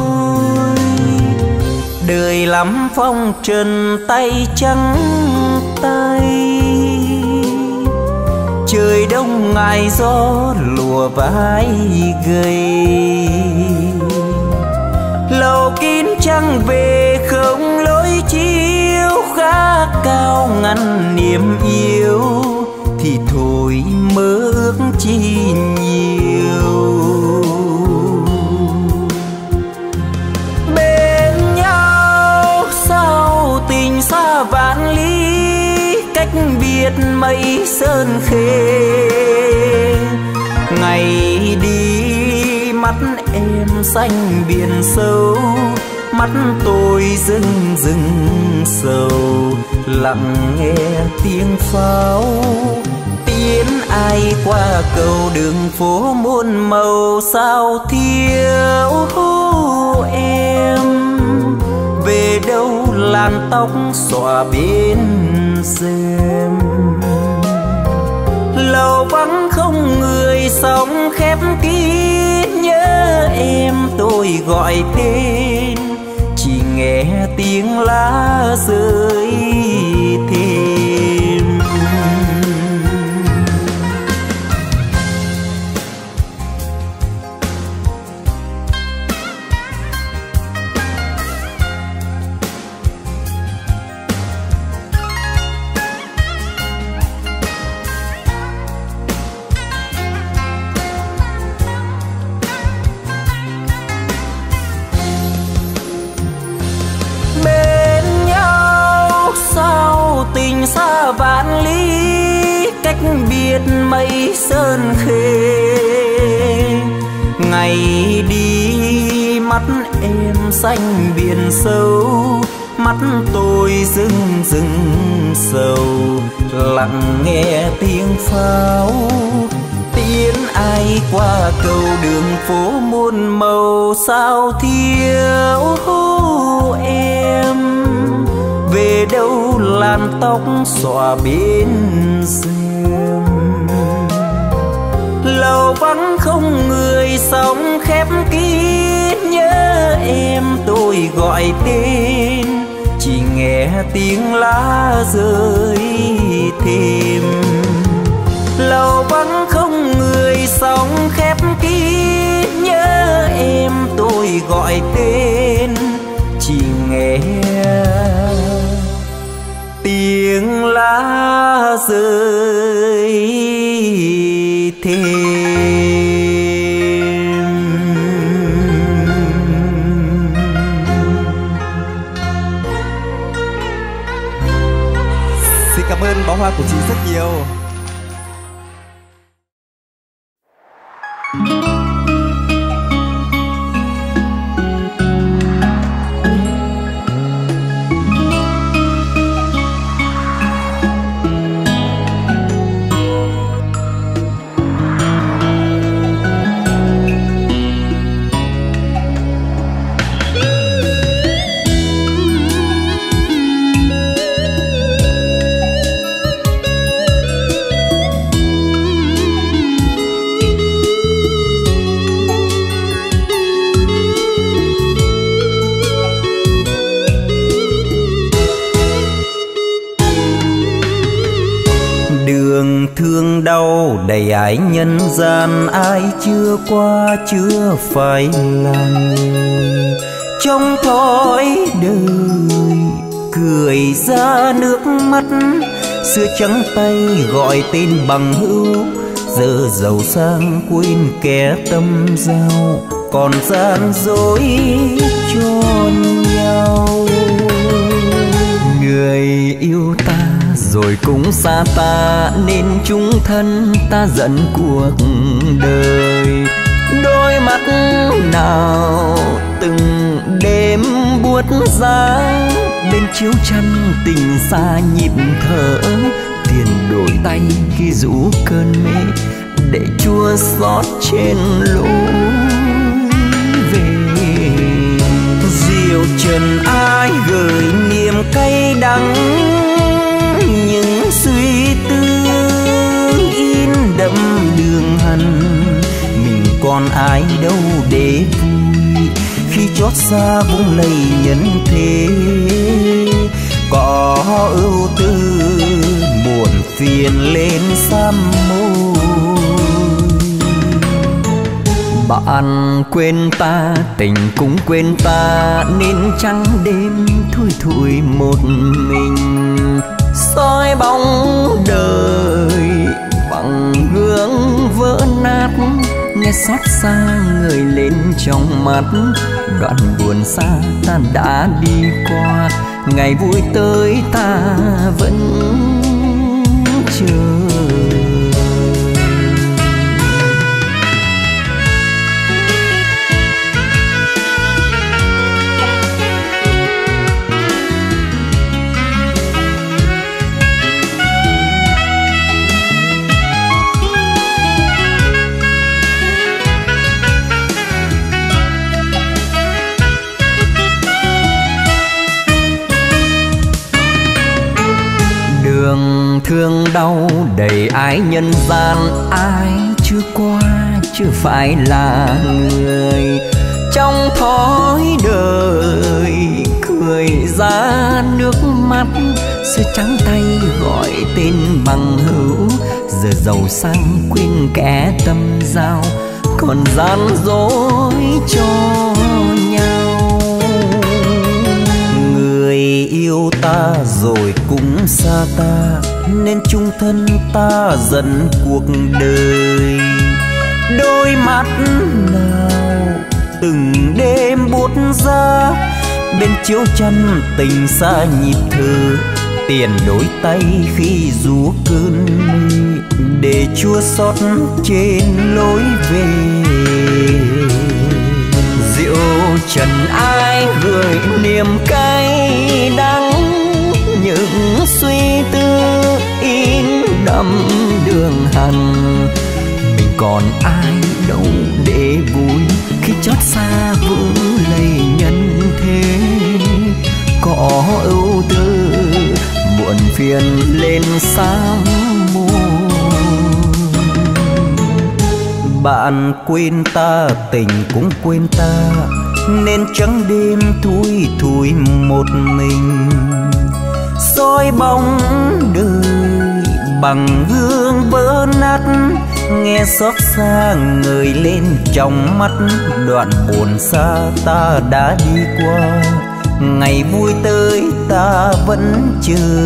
Đời lắm phong trần tay trắng tay, trời đông ngại gió lùa vai gầy. Lầu kín trăng về không lối chiếu, khá cao ngăn niềm yêu thì thôi mơ ước chi nhiều. Bên nhau sao tình xa vạn lý, cách biệt mây sơn khê. Ngày đi mắt em xanh biển sâu, mắt tôi rưng rưng sầu, lặng nghe tiếng pháo tiến ai qua cầu đường phố muôn màu. Sao thiếu em về đâu làn tóc xõa bên rèm. Lầu vắng không người sống khép kín, nhớ em tôi gọi tên, chỉ nghe tiếng lá rơi thêm. Tình xa vạn lý, cách biệt mây sơn khê. Ngày đi mắt em xanh biển sâu, mắt tôi rưng rưng sầu, lặng nghe tiếng pháo tiến ai qua cầu đường phố muôn màu. Sao thiếu em về đâu làn tóc xõa bên rèm. Lầu vắng không người sống khép kín, nhớ em tôi gọi tên, chỉ nghe tiếng lá rơi thêm. Lầu vắng không người sống khép kín, nhớ em tôi gọi tên, chỉ nghe tiếng lá rơi thêm. Xin cảm ơn bó hoa của chị rất nhiều. Thương đau đầy ái nhân gian, ai chưa qua chưa phải là người. Trong thói đời cười ra nước mắt, xưa trắng tay gọi tên bằng hữu, giờ giàu sang quên kẻ tâm giao, còn gian dối cho nhau. Người yêu ta rồi cũng xa ta, nên chung thân ta giận cuộc đời. Đôi mắt nào từng đêm buốt giá, bên chiếu chăn tình xa nhịp thở. Tiền đổi tay khi rũ cơn mê, để chua xót trên lối về. Diệu trần ai gửi niềm cay đắng, những suy tư in đậm đường hằn. Mình còn ai đâu để vui, khi chót xa vung lầy nhân thế. Có ưu tư buồn phiền lên sám mối, Bạn quên ta, tình cũng quên ta, nên trắng đêm thui thủi một mình. Soi bóng đời bằng gương vỡ nát, nghe xót xa người lên trong mắt. Đoạn buồn xa ta đã đi qua, ngày vui tới ta vẫn chờ. Đường thương đau đầy ái nhân gian, ai chưa qua chưa phải là người. Trong thói đời cười ra nước mắt, xưa trắng tay gọi tên bằng hữu. Giờ giàu sang quên kẻ tâm giao, còn gian dối cho nhau. Người yêu ta rồi cũng xa ta, nên chung thân ta dần cuộc đời. Đôi mắt nào từng đêm buốt giá, bên chiếu chăn tình xa nhịp thở. Tiền đổi tay khi rú cơn mây, để chua xót trên lối về. Rượu trần ai gửi niềm cay đắng, những suy tư in đậm đường hằn. Mình còn ai đâu để vui, khi chót xa vững lây nhân thế. Có ưu tư muộn phiền lên sáng muôn. Bạn quên ta, tình cũng quên ta, nên trắng đêm thui thủi một mình. Soi bóng đời bằng gương vỡ nát, nghe xót xa người lên trong mắt. Đoạn buồn xa ta đã đi qua, ngày vui tới ta vẫn chờ.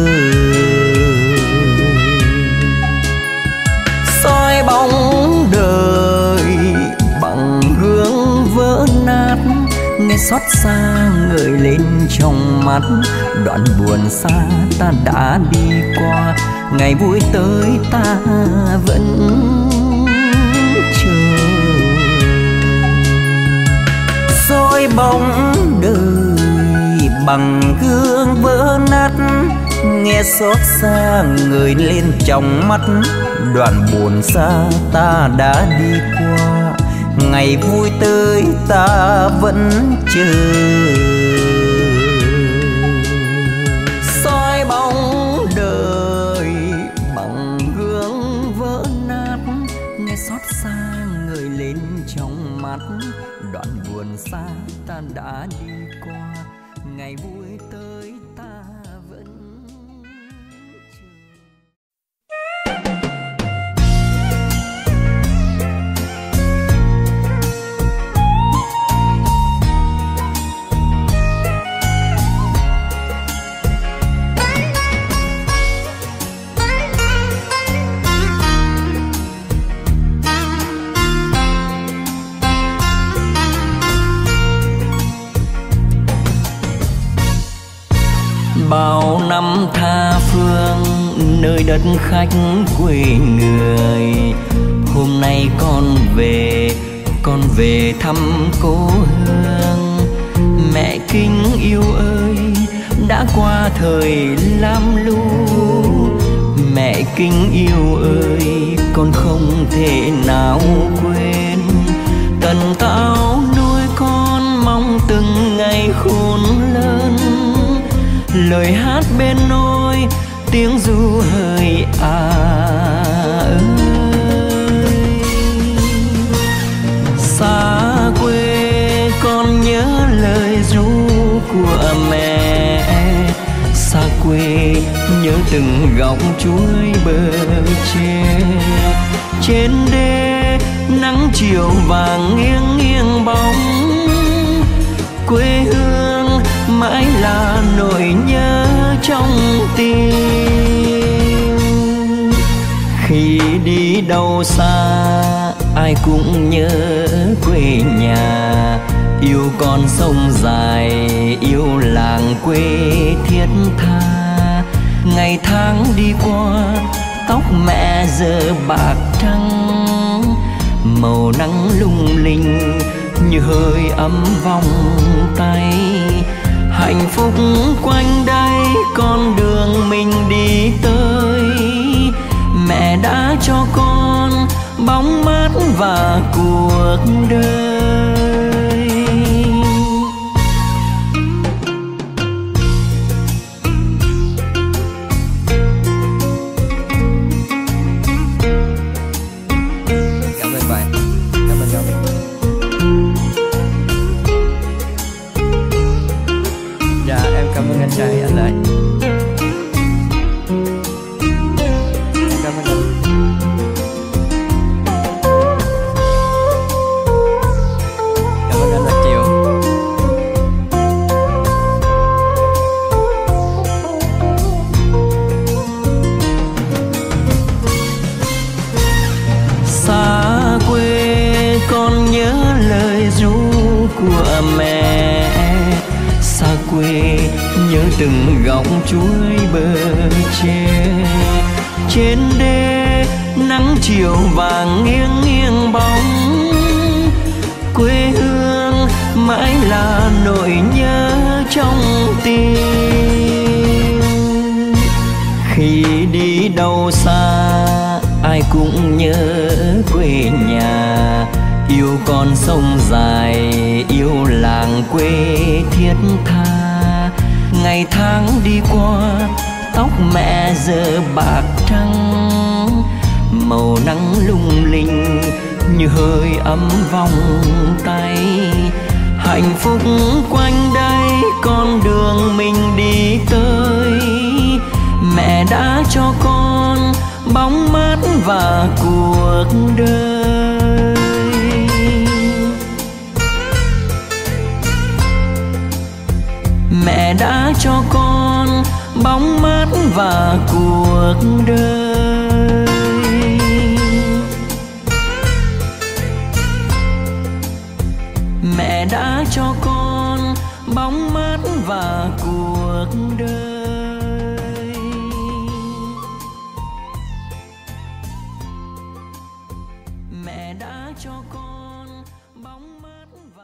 Soi bóng đời bằng gương vỡ nát, nghe xót xa người lên trong mắt. Đoạn buồn xa ta đã đi qua, ngày vui tới ta vẫn chờ. Soi bóng đời bằng gương vỡ nát, nghe xót xa người lên trong mắt. Đoạn buồn xa ta đã đi qua, ngày vui tới ta vẫn chờ. Soi bóng đời bằng gương vỡ nát, nghe xót xa người lên trong mắt. Đoạn buồn xa ta đã đi qua, ngày vui tới ta vẫn bao năm tha phương nơi đất khách quê người. Hôm nay con về, con về thăm cố hương. Mẹ kính yêu ơi, đã qua thời lam lu. Mẹ kính yêu ơi, con không thể nào quên. Tần tảo nuôi con mong từng ngày khôn lớn. Lời hát bên nôi tiếng ru hời à ơi. Xa quê con nhớ lời ru của mẹ. Xa quê nhớ từng góc chuối bờ tre. Trên đê nắng chiều vàng nghiêng nghiêng bóng. Quê hương mãi là nỗi nhớ trong tim. Khi đi đâu xa ai cũng nhớ quê nhà, yêu con sông dài, yêu làng quê thiết tha. Ngày tháng đi qua, tóc mẹ giờ bạc trắng, màu nắng lung linh như hơi ấm vòng tay. Hạnh phúc quanh đây con đường mình đi tới, mẹ đã cho con bóng mát và cuộc đời. Cảm ơn bạn. Cảm ơn cậu. Dạ em cảm ơn anh trai anh Lợi. Em cảm ơn anh. Cảm ơn anh Bạch Triều. Xa quê con nhớ lời ru của mẹ, xa quê nhớ từng góc chuối bờ tre. Trên đê nắng chiều vàng nghiêng nghiêng bóng. Quê hương mãi là nỗi nhớ trong tim. Khi đi đâu xa ai cũng nhớ quê nhà, yêu con sông dài, yêu làng quê thiết tha. Ngày tháng đi qua, tóc mẹ giờ bạc trắng, màu nắng lung linh như hơi ấm vòng tay. Hạnh phúc quanh đây con đường mình đi tới, mẹ đã cho con bóng mát và cuộc đời. Mẹ đã cho con bóng mát và cuộc đời. Mẹ đã cho con bóng mát và cuộc đời. Mẹ đã cho con bóng mát và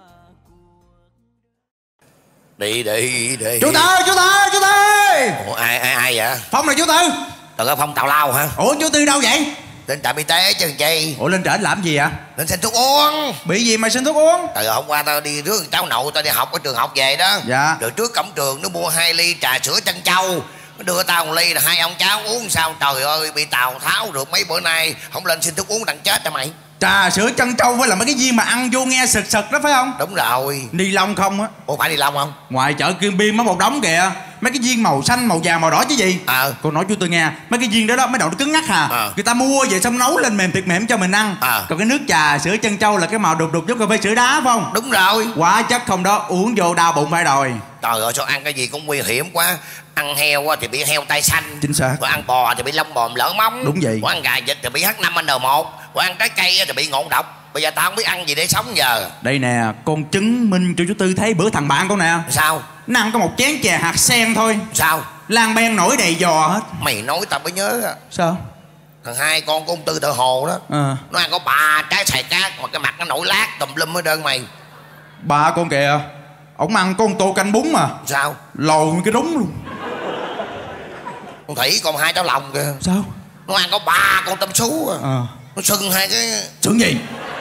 Đi đi đi. Chú Tư, chú Tư, chú Tư. Ủa, ai ai ai vậy? Phong này chú Tư. Tao có Phong Tào Lao hả? Ủa chú Tư đâu vậy? Lên trạm y tế chứ chi. Ủa lên trển làm gì ạ? Lên xin thuốc uống. Bị gì mà xin thuốc uống? Tại hôm qua tao đi rước cháu nội tao đi học ở trường học về đó. Dạ. Rồi trước cổng trường nó mua hai ly trà sữa trân châu, nó đưa tao một ly là hai ông cháu uống sao trời ơi bị Tào Tháo được mấy bữa nay không lên xin thuốc uống đặng chết cho mày. Trà sữa trân châu phải là mấy cái viên mà ăn vô nghe sực sực đó phải không? Đúng rồi. Ni lông không á? Ủa phải ni lông không? Ngoài chợ Kim Biên có một đống kìa. Mấy cái viên màu xanh, màu vàng, màu đỏ chứ gì. Ờ. Cô nói chú Tư nghe, mấy cái viên đó đó mấy đầu nó cứng ngắc hà. Ờ. Người ta mua về xong nấu lên mềm thiệt mềm cho mình ăn. Ờ. Còn cái nước trà sữa trân châu là cái màu đục đục giống cà phê sữa đá phải không? Đúng rồi. Quá chất không đó, uống vô đau bụng phải rồi. Trời ơi sao ăn cái gì cũng nguy hiểm quá. Ăn heo thì bị heo tai xanh. Chính xác. Rồi ăn bò thì bị lông bòm lỡ móng. Đúng vậy. Rồi ăn gà vịt thì bị H năm N một. Rồi ăn trái cây thì bị ngộ độc. Bây giờ tao không biết ăn gì để sống giờ. Đây nè, con chứng minh cho chú Tư thấy bữa thằng bạn con nè. Sao? Nó ăn có một chén chè hạt sen thôi. Sao? Lan ben nổi đầy giò hết. Mày nói tao mới nhớ. Sao? Thằng hai con của ông Tư Thợ Hồ đó. À. Nó ăn có ba trái xài cát mà cái mặt nó nổi lát tùm lum hết trơn mày. Ba con kìa. Ổng ăn có một tô canh bún mà. Sao? Lồi cái đúng luôn. Con Thủy còn hai cháu lòng kìa. Sao? Nó ăn có ba con tôm sú à. À. Nó sưng hai cái. Sưng gì?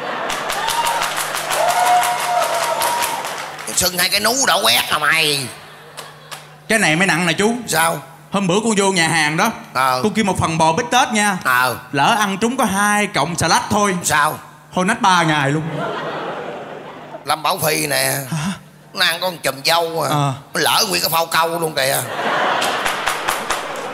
Sưng hai cái nú đậu quét à mày. Cái này mới nặng nè chú. Sao? Hôm bữa con vô nhà hàng đó. Ờ. Con kêu một phần bò bít tết nha. Ờ. Lỡ ăn trúng có hai cọng xà lách thôi. Sao? Thôi nách ba ngày luôn. Lâm Bảo Phi nè. Hả? Nó ăn con chùm dâu à. À. Nó lỡ nguyên cái phao câu luôn kìa.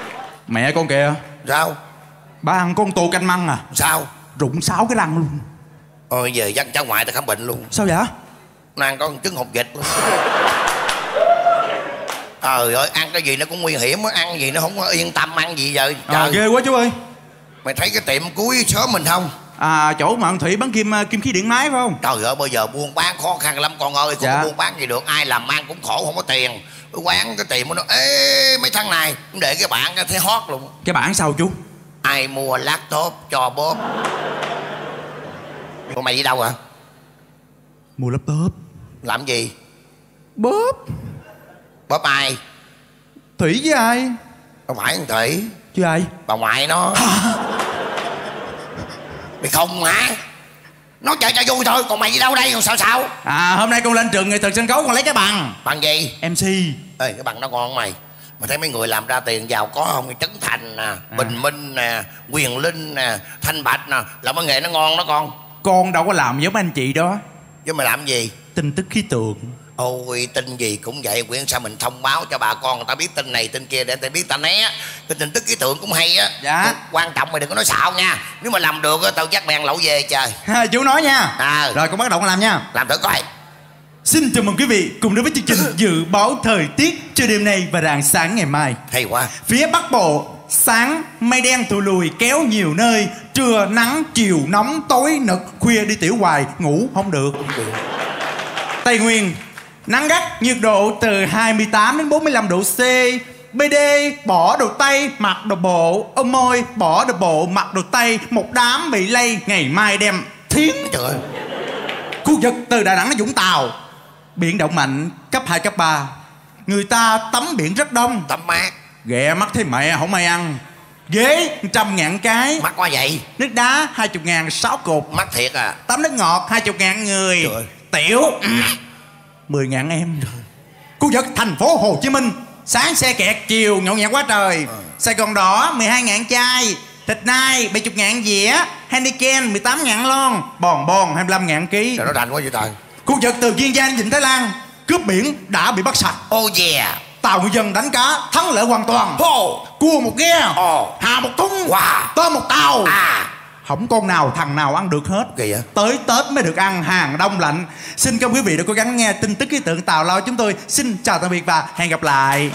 Mẹ con kìa. Sao? Ba ăn có một tô canh măng à. Sao? Rụng sáu cái răng luôn. Ôi về dắt cháu ngoại tao khám bệnh luôn. Sao vậy? Nó ăn có trứng hột vịt luôn. Trời ơi, ăn cái gì nó cũng nguy hiểm á. Ăn gì nó không có yên tâm, ăn gì giờ. Trời. À, ghê quá chú ơi. Mày thấy cái tiệm cuối xóm mình không? À, chỗ mà anh Thủy bán kim kim khí điện máy phải không? Trời ơi, bây giờ buôn bán khó khăn lắm con ơi. Không dạ. có buôn bán gì được. Ai làm ăn cũng khổ, không có tiền. Quán cái tiệm nó ê mấy thằng này để cái bảng thấy hot luôn. Cái bảng sao chú? Ai mua laptop cho bóp. Con mày đi đâu hả? Mua laptop. Làm gì? Bóp. Bóp ai? Thủy với ai? Không phải thằng Thủy. Chứ ai? Bà ngoại nó. Mày không hả? Nó chạy cho vui thôi, còn mày đi đâu đây còn sao sao? À, hôm nay con lên trường nghệ thuật sân khấu con lấy cái bằng. Bằng gì? em xê. Ê, cái bằng nó ngon không mày? Mày thấy mấy người làm ra tiền giàu có không? Trấn Thành nè, à. Bình Minh nè, Quyền Linh nè, Thanh Bạch nè. Làm cái nghề nó ngon đó con. Con đâu có làm giống anh chị đó. Chứ mày làm gì? Tin tức khí tượng. Ôi tin gì cũng vậy, quyển sao mình thông báo cho bà con người ta biết tin này tin kia để người ta biết ta né. Cái tin tức khí tượng cũng hay á. Dạ. Quan trọng mày đừng có nói xạo nha. Nếu mà làm được tao dắt mèn lậu về trời. À, chú nói nha. À. Rồi con bắt đầu con làm nha. Làm thử coi. Xin chào mừng quý vị cùng đến với chương trình dự báo thời tiết cho đêm nay và rạng sáng ngày mai. Hay quá. Phía Bắc Bộ sáng mây đen tụ lùi kéo nhiều nơi, trưa nắng, chiều nóng, tối nực, khuya đi tiểu hoài ngủ không được. Tây Nguyên nắng gắt, nhiệt độ từ hai mươi tám đến bốn mươi lăm độ C. bê đê bỏ đồ Tây mặc đồ Bộ, ôm môi bỏ đồ Bộ mặc đồ Tây, một đám bị lây ngày mai đem thiến. Trời ơi. Khu vực từ Đà Nẵng đến Vũng Tàu biển động mạnh cấp hai cấp ba. Người ta tắm biển rất đông. Tắm mát. Ghẹ mắt thấy mẹ không ai ăn. Ghế trăm ngàn cái. Mắc quá vậy. Nước đá hai chục ngàn sáu cột. Mắc thiệt à. Tắm nước ngọt hai chục ngàn người. Trời. Tiểu mười ngàn em. Khu vực thành phố Hồ Chí Minh sáng xe kẹt, chiều nhộn nhịp quá trời. à. Sài Gòn đỏ mười hai ngàn chai, thịt nai bảy chục ngàn dĩa, Heineken mười tám ngàn lon, bòn bòn hai mươi lăm ngàn ký. Trời, nó rành quá vậy trời. Khu vực từ Kiên Giang Vịnh Thái Lan cướp biển đã bị bắt sạch. Oh yeah. Tàu ngư dân đánh cá thắng lợi hoàn toàn. Oh. Cua một ghe, oh. hà một thúng, wow. tôm một tàu. À. Không con nào thằng nào ăn được hết. Kỳ vậy? Tới Tết mới được ăn, hàng đông lạnh. Xin các quý vị đã cố gắng nghe tin tức khí tượng Tào Lao chúng tôi. Xin chào tạm biệt và hẹn gặp lại.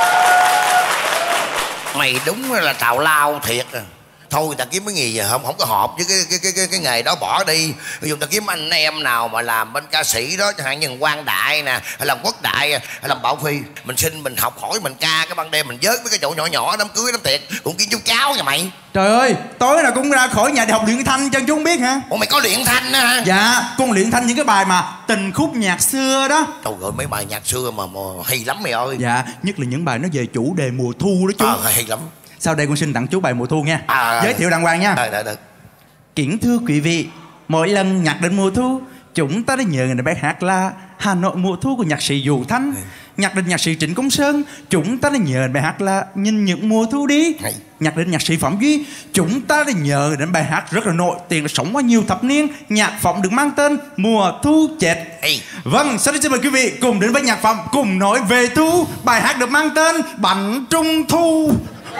Mày đúng là tào lao thiệt à. Thôi ta kiếm cái nghề gì không không có hợp với cái cái cái cái, cái nghề đó, bỏ đi. Ví dụ ta kiếm anh em nào mà làm bên ca sĩ đó, chẳng hạn như Quang Đại nè, hay làm Quốc Đại, hay làm Bảo Phi. Mình xin mình học hỏi mình ca cái ban đêm mình vớt với cái chỗ nhỏ nhỏ đám cưới đám tiệc cũng kiếm chú cháu nha mày. Trời ơi, tối nào cũng ra khỏi nhà để học luyện thanh cho chú không biết hả? Ủa mày có luyện thanh á hả? Dạ, con luyện thanh những cái bài mà tình khúc nhạc xưa đó. Trời ơi, mấy bài nhạc xưa mà, mà hay lắm mày ơi. Dạ, nhất là những bài nó về chủ đề mùa thu đó chú. Ờ, à, hay lắm. Sau đây con xin tặng chú bài mùa thu nha. À, giới thiệu đàng hoàng nha. Được, được, được. Kiển thưa quý vị, mỗi lần nhắc đến mùa thu, chúng ta đã nhớ đến bài hát là Hà Nội mùa thu của nhạc sĩ Vũ Thanh. ừ. Nhắc đến nhạc sĩ Trịnh Công Sơn, chúng ta đã nhớ đến bài hát là Nhìn những mùa thu đi. ừ. Nhắc đến nhạc sĩ Phạm Duy, chúng ta đã nhớ đến bài hát rất là nổi tiếng đã sống qua nhiều thập niên. Nhạc phẩm được mang tên Mùa Thu Chết. ừ. Vâng, sau đây xin mời quý vị cùng đến với nhạc phẩm cùng nói về thu. Bài hát được mang tên Bánh Trung Thu.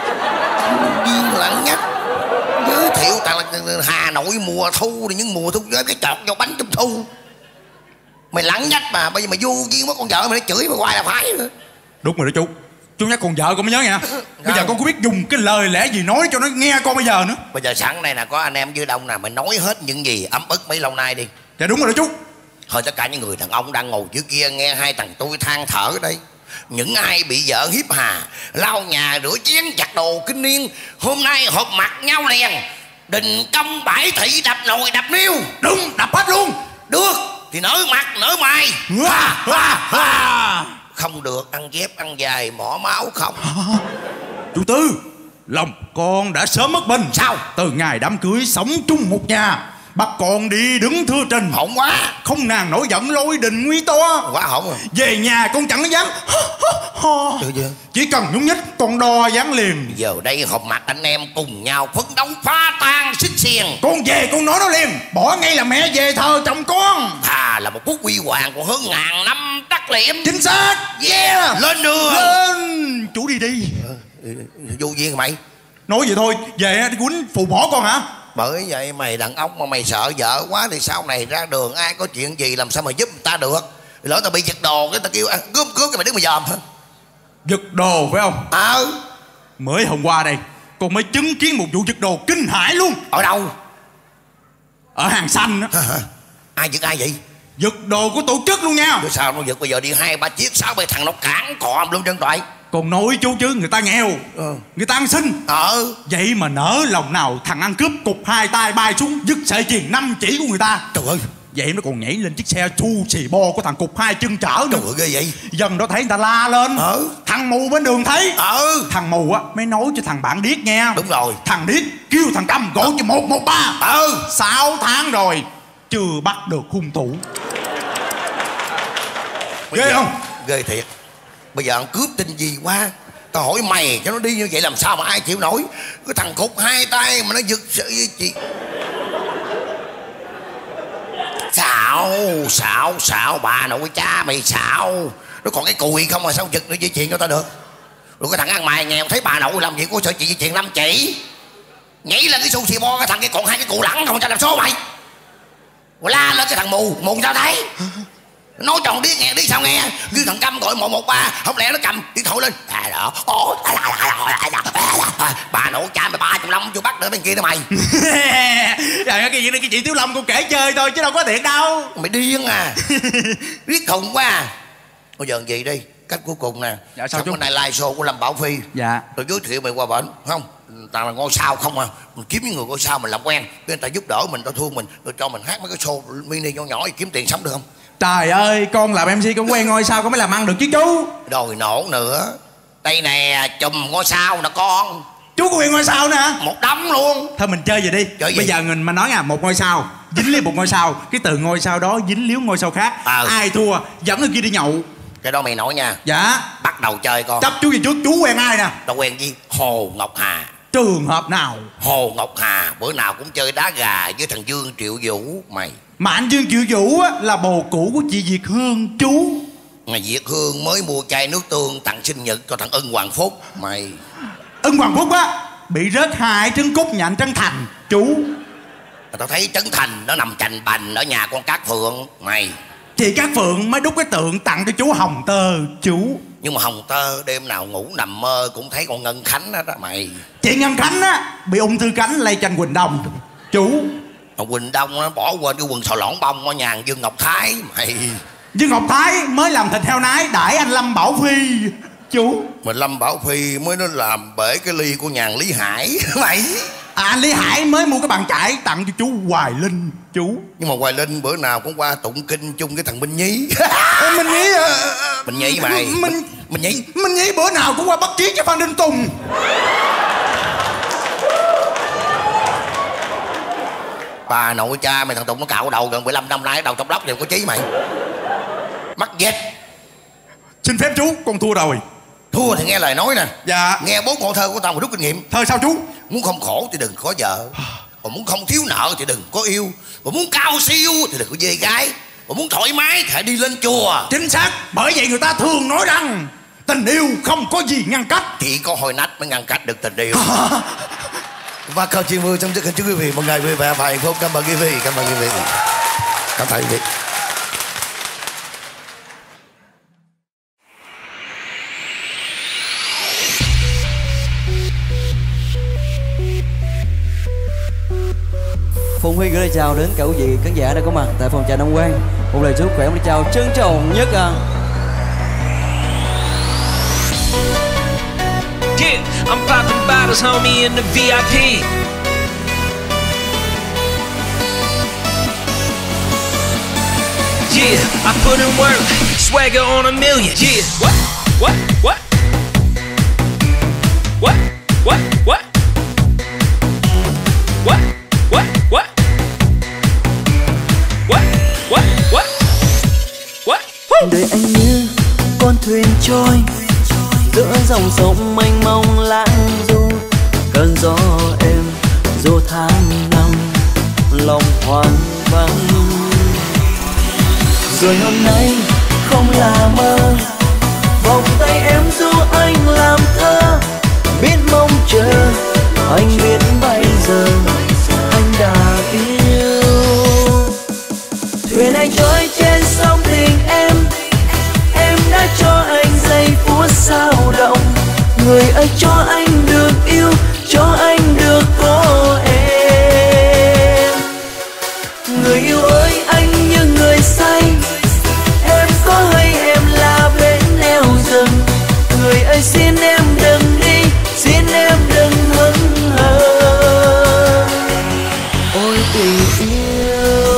Điên lặng nhất. Giới thiệu tại là Hà Nội mùa thu thì những mùa thu với cái chọt vô bánh trung thu. Mày lẳng nhách mà bây giờ mày vô duyên với con vợ mày nó chửi mày hoài là phải nữa. Đúng rồi đó chú. Chú nhắc con vợ con mới nhớ nha. Bây giờ con có biết dùng cái lời lẽ gì nói cho nó nghe con bây giờ nữa. Bây giờ sẵn đây nè, có anh em dưới đông nè, mày nói hết những gì ấm ức mấy lâu nay đi. Dạ đúng rồi đó chú. Thôi tất cả những người đàn ông đang ngồi dưới kia nghe hai thằng tôi than thở ở đây. Những ai bị vợ hiếp hà, lau nhà rửa chén giặt đồ kinh niên, hôm nay họp mặt nhau liền, đình công bãi thị đập nồi đập niêu. Đúng, đập hết luôn. Được thì nở mặt nở mày. ha, ha, ha. Không được ăn dép ăn dài mỏ máu không. Chú Tư, lòng con đã sớm mất bình. Sao? Từ ngày đám cưới sống chung một nhà, bắt con đi đứng thưa trình. Hổng quá. Không nàng nổi giận lôi đình nguy to. Quá hổng rồi. Về nhà con chẳng dám Được chưa? Chỉ cần nhúng nhích con đo dán liền. Giờ đây họp mặt anh em cùng nhau phấn đấu phá tan xích xiềng. Con về con nói nó liền, bỏ ngay là mẹ về thờ chồng con. Thà là một phút quy hoàng còn hơn ngàn năm đắc liệm. Chính xác. Yeah. Lên đường. Lên. Chú đi đi. Vô duyên mày. Nói vậy thôi, về đi quýnh phù bỏ con hả? Bởi vậy mày đàn ông mà mày sợ vợ quá thì sau này ra đường ai có chuyện gì làm sao mà giúp người ta được. Lỡ tao bị giật đồ cái tao kêu à, cướp cướp cái mày đứng mà dòm hả? Giật đồ phải không? Ờ à. Mới hôm qua đây con mới chứng kiến một vụ giật đồ kinh hãi luôn. Ở đâu? Ở Hàng Xanh á. Ai giật ai vậy? Giật đồ của tổ chức luôn nha. Rồi sao nó giật bây giờ đi hai ba chiếc sáu bảy thằng nó cản cọm luôn chân toại. Còn nói chú chứ người ta nghèo, ừ. người ta ăn xin. Ờ. Vậy mà nỡ lòng nào thằng ăn cướp cục hai tay bay xuống dứt sợi chuyền năm chỉ của người ta. Trời ơi. Vậy nó còn nhảy lên chiếc xe chu xì bo của thằng cục hai chân chở nữa. Trời ơi ghê vậy. Dân đó thấy người ta la lên. Ừ. Thằng mù bên đường thấy. Ừ. Thằng mù á mới nói cho thằng bạn điếc nghe. Đúng rồi. Thằng điếc kêu thằng Câm gọi cho một một ba. Ừ. Sáu tháng rồi chưa bắt được hung thủ. Bây Ghê giờ, không? Ghê thiệt. Bây giờ ăn cướp tin gì quá. Tao hỏi mày cho nó đi như vậy làm sao mà ai chịu nổi. Cái thằng cục hai tay mà nó giật sợi chị. Xạo, xạo, xạo bà nội cha mày xạo. Nó còn cái cùi không mà sao giật nó dây chuyền cho tao được. Rồi cái thằng ăn mày nghèo thấy bà nội làm gì có sợi chị dây chuyền năm chỉ. Nhảy lên cái xu xì bo cái thằng cái còn hai cái cụ lẳng không cho làm số mày. Rồi la lên cái thằng mù, mù sao thấy. Nói tròn điếc nghe, điếc sao nghe. Cứ thằng Câm gọi một một ba, không lẽ nó cầm điện thoại lên. À đó, ôi, bà nội cha mày ba trăm năm chưa bắt được bên kia đó mày. Trời ơi, cái gì này cái chị Tiểu Lâm cũng kể chơi thôi chứ đâu có thiệt đâu. Mày điên à. Riết khùng quá à. Bây giờ gì đi, cách cuối cùng nè. Dạ sao chú? Cái này live show của Lâm Bảo Phi. Dạ. Tôi giới thiệu mày qua bển, không? Tao là ngôi sao không à. Mình kiếm những người ngôi sao mình làm quen, người ta giúp đỡ mình, tao thương mình, rồi cho mình hát mấy cái show mini nhỏ nhỏ kiếm tiền sống được không? Trời ơi, con làm em xê con quen ngôi sao con mới làm ăn được chứ chú. Đòi nổ nữa. Đây nè, chùm ngôi sao nè con. Chú có quen ngôi sao nữa hả? Một đống luôn. Thôi mình chơi vậy đi. Chơi Bây gì? Giờ mình mà nói à, một ngôi sao dính líu một ngôi sao, cái từ ngôi sao đó dính líu ngôi sao khác. À. Ai thua dẫn người kia đi nhậu. Cái đó mày nói nha. Dạ. Bắt đầu chơi con. Chấp chú gì trước, chú quen ai nè? Tao quen với Hồ Ngọc Hà. Trường hợp nào? Hồ Ngọc Hà bữa nào cũng chơi đá gà với thằng Dương Triệu Vũ mày. Mà anh Dương Triệu Vũ á, là bồ cũ của chị Việt Hương chú. Ngày Việt Hương mới mua chai nước tương tặng sinh nhật cho thằng Ân Hoàng Phúc mày. Ân Hoàng Phúc á bị rớt hai trứng cút nhà anh Trấn Thành chú. Tao thấy Trấn Thành nó nằm chành bành ở nhà con Cát Phượng mày. Chị Cát Phượng mới đúc cái tượng tặng cho chú Hồng Tơ chú. Nhưng mà Hồng Tơ đêm nào ngủ nằm mơ cũng thấy con Ngân Khánh đó, đó mày. Chị Ngân Khánh á bị ung thư cánh lây tranh Quỳnh Đông chú. Còn Quỳnh Đông nó bỏ quên cái quần sò lõn bông ở nhà Dương Ngọc Thái mày. Dương Ngọc Thái mới làm thịt heo nái đãi anh Lâm Bảo Phi chú. Mà Lâm Bảo Phi mới nó làm bể cái ly của nhàn Lý Hải mày. À anh Lý Hải mới mua cái bàn chải tặng cho chú Hoài Linh chú. Nhưng mà Hoài Linh bữa nào cũng qua tụng kinh chung cái thằng Minh Nhí. Minh Nhí à, Minh Nhí mày. Minh Minh Nhí Minh Nhí bữa nào cũng qua bắt chiếc cho Phan Đình Tùng. Bà nội cha mày thằng Tùng nó cạo đầu gần mười lăm năm nay đầu trong lóc đều có chí mày. Mắc dết. Xin phép chú con thua rồi. Thua thì nghe lời nói nè. Dạ. Nghe bốn ngộ thơ của tao mà rút kinh nghiệm. Thơ sao chú? Muốn không khổ thì đừng có vợ. Còn muốn không thiếu nợ thì đừng có yêu. Còn muốn cao siêu thì đừng có dê gái. Còn muốn thoải mái thì hãy đi lên chùa. Chính xác. Bởi vậy người ta thường nói rằng tình yêu không có gì ngăn cách. Chỉ có hồi nách mới ngăn cách được tình yêu. Và câu chuyện vui trong chương trình quý vị một ngày vui vẻ và hạnh phúc. Cảm ơn quý vị. Cảm ơn quý vị. Cảm ơn quý vị. Phùng Huy gửi lời chào đến cả quý vị khán giả đã có mặt tại phòng trà Đông Quang. Một lời chúc khỏe, một lời chào trân trọng nhất à. Yeah, I'm popping bottles, homie, in the V I P. Yeah, I put in work, swagger on a million. Yeah, what, what, what, what, what, what, what, what, what, what, what, what, what, what. Đời anh như con thuyền trôi giữa dòng sông mênh mông lãng du, cơn gió êm du tháng năm lòng hoang vắng. Rồi hôm nay không là mơ, vòng tay em du anh làm thơ, biết mong chờ anh biết bây giờ anh cho anh được yêu, cho anh được có em. Người yêu ơi anh như người say, em có hay em là bến neo dừng. Người ơi xin em đừng đi, xin em đừng hững hờ. Ôi tình yêu,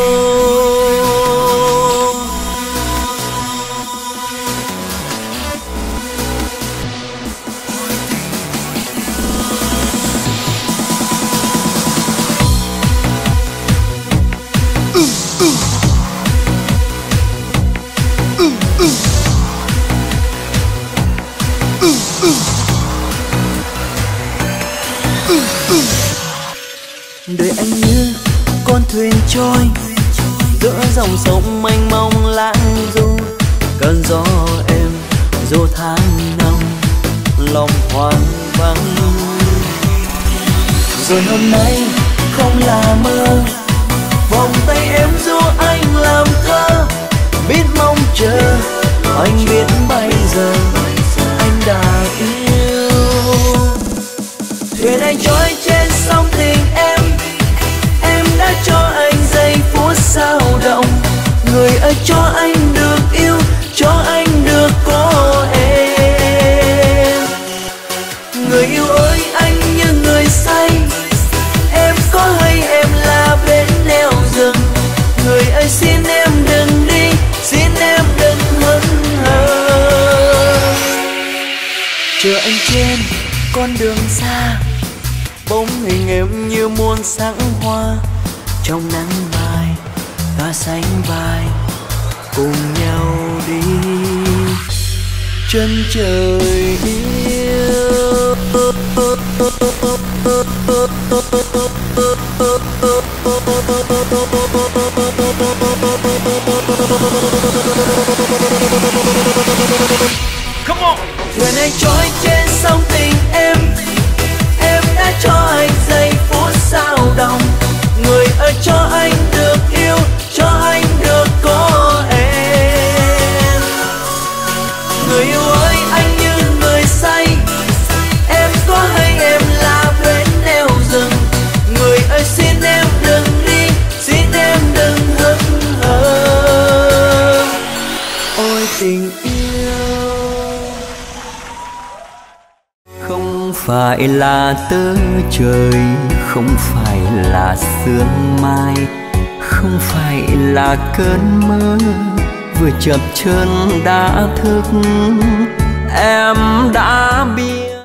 đời anh như con thuyền trôi giữa dòng sông mênh mông lãng du. Cơn gió êm du tháng năm, lòng hoang vắng. Rồi hôm nay không là mơ, vòng tay em du anh làm thơ. Biết mong chờ anh biết bây giờ anh đã yêu. Thuyền anh trôi trên sông tình em, em đã cho anh giây phút sao động. Người ơi cho anh được yêu, cho anh được có em. Người yêu ơi anh như người say, em có hay em là bến neo dừng. Người ơi xin em đừng đi, xin em đừng hững hờ. Chờ anh trên con đường xa, bóng hình em như muôn sắc hoa. Trong nắng mai ta sánh vai cùng nhau đi chân trời yêu. Come on. Thuyền anh trôi trên sông tình em, em đã cho anh giây phút sao động. Người ơi cho anh được yêu, cho anh được có em. Người yêu ơi anh như người say, em có hay em là bến neo dừng. Người ơi xin em đừng đi, xin em đừng hững hờ. Ôi tình yêu, không phải là tơ trời, không phải là sương mai, không phải là cơn mơ vừa chập chờn đã thức. Em đã biết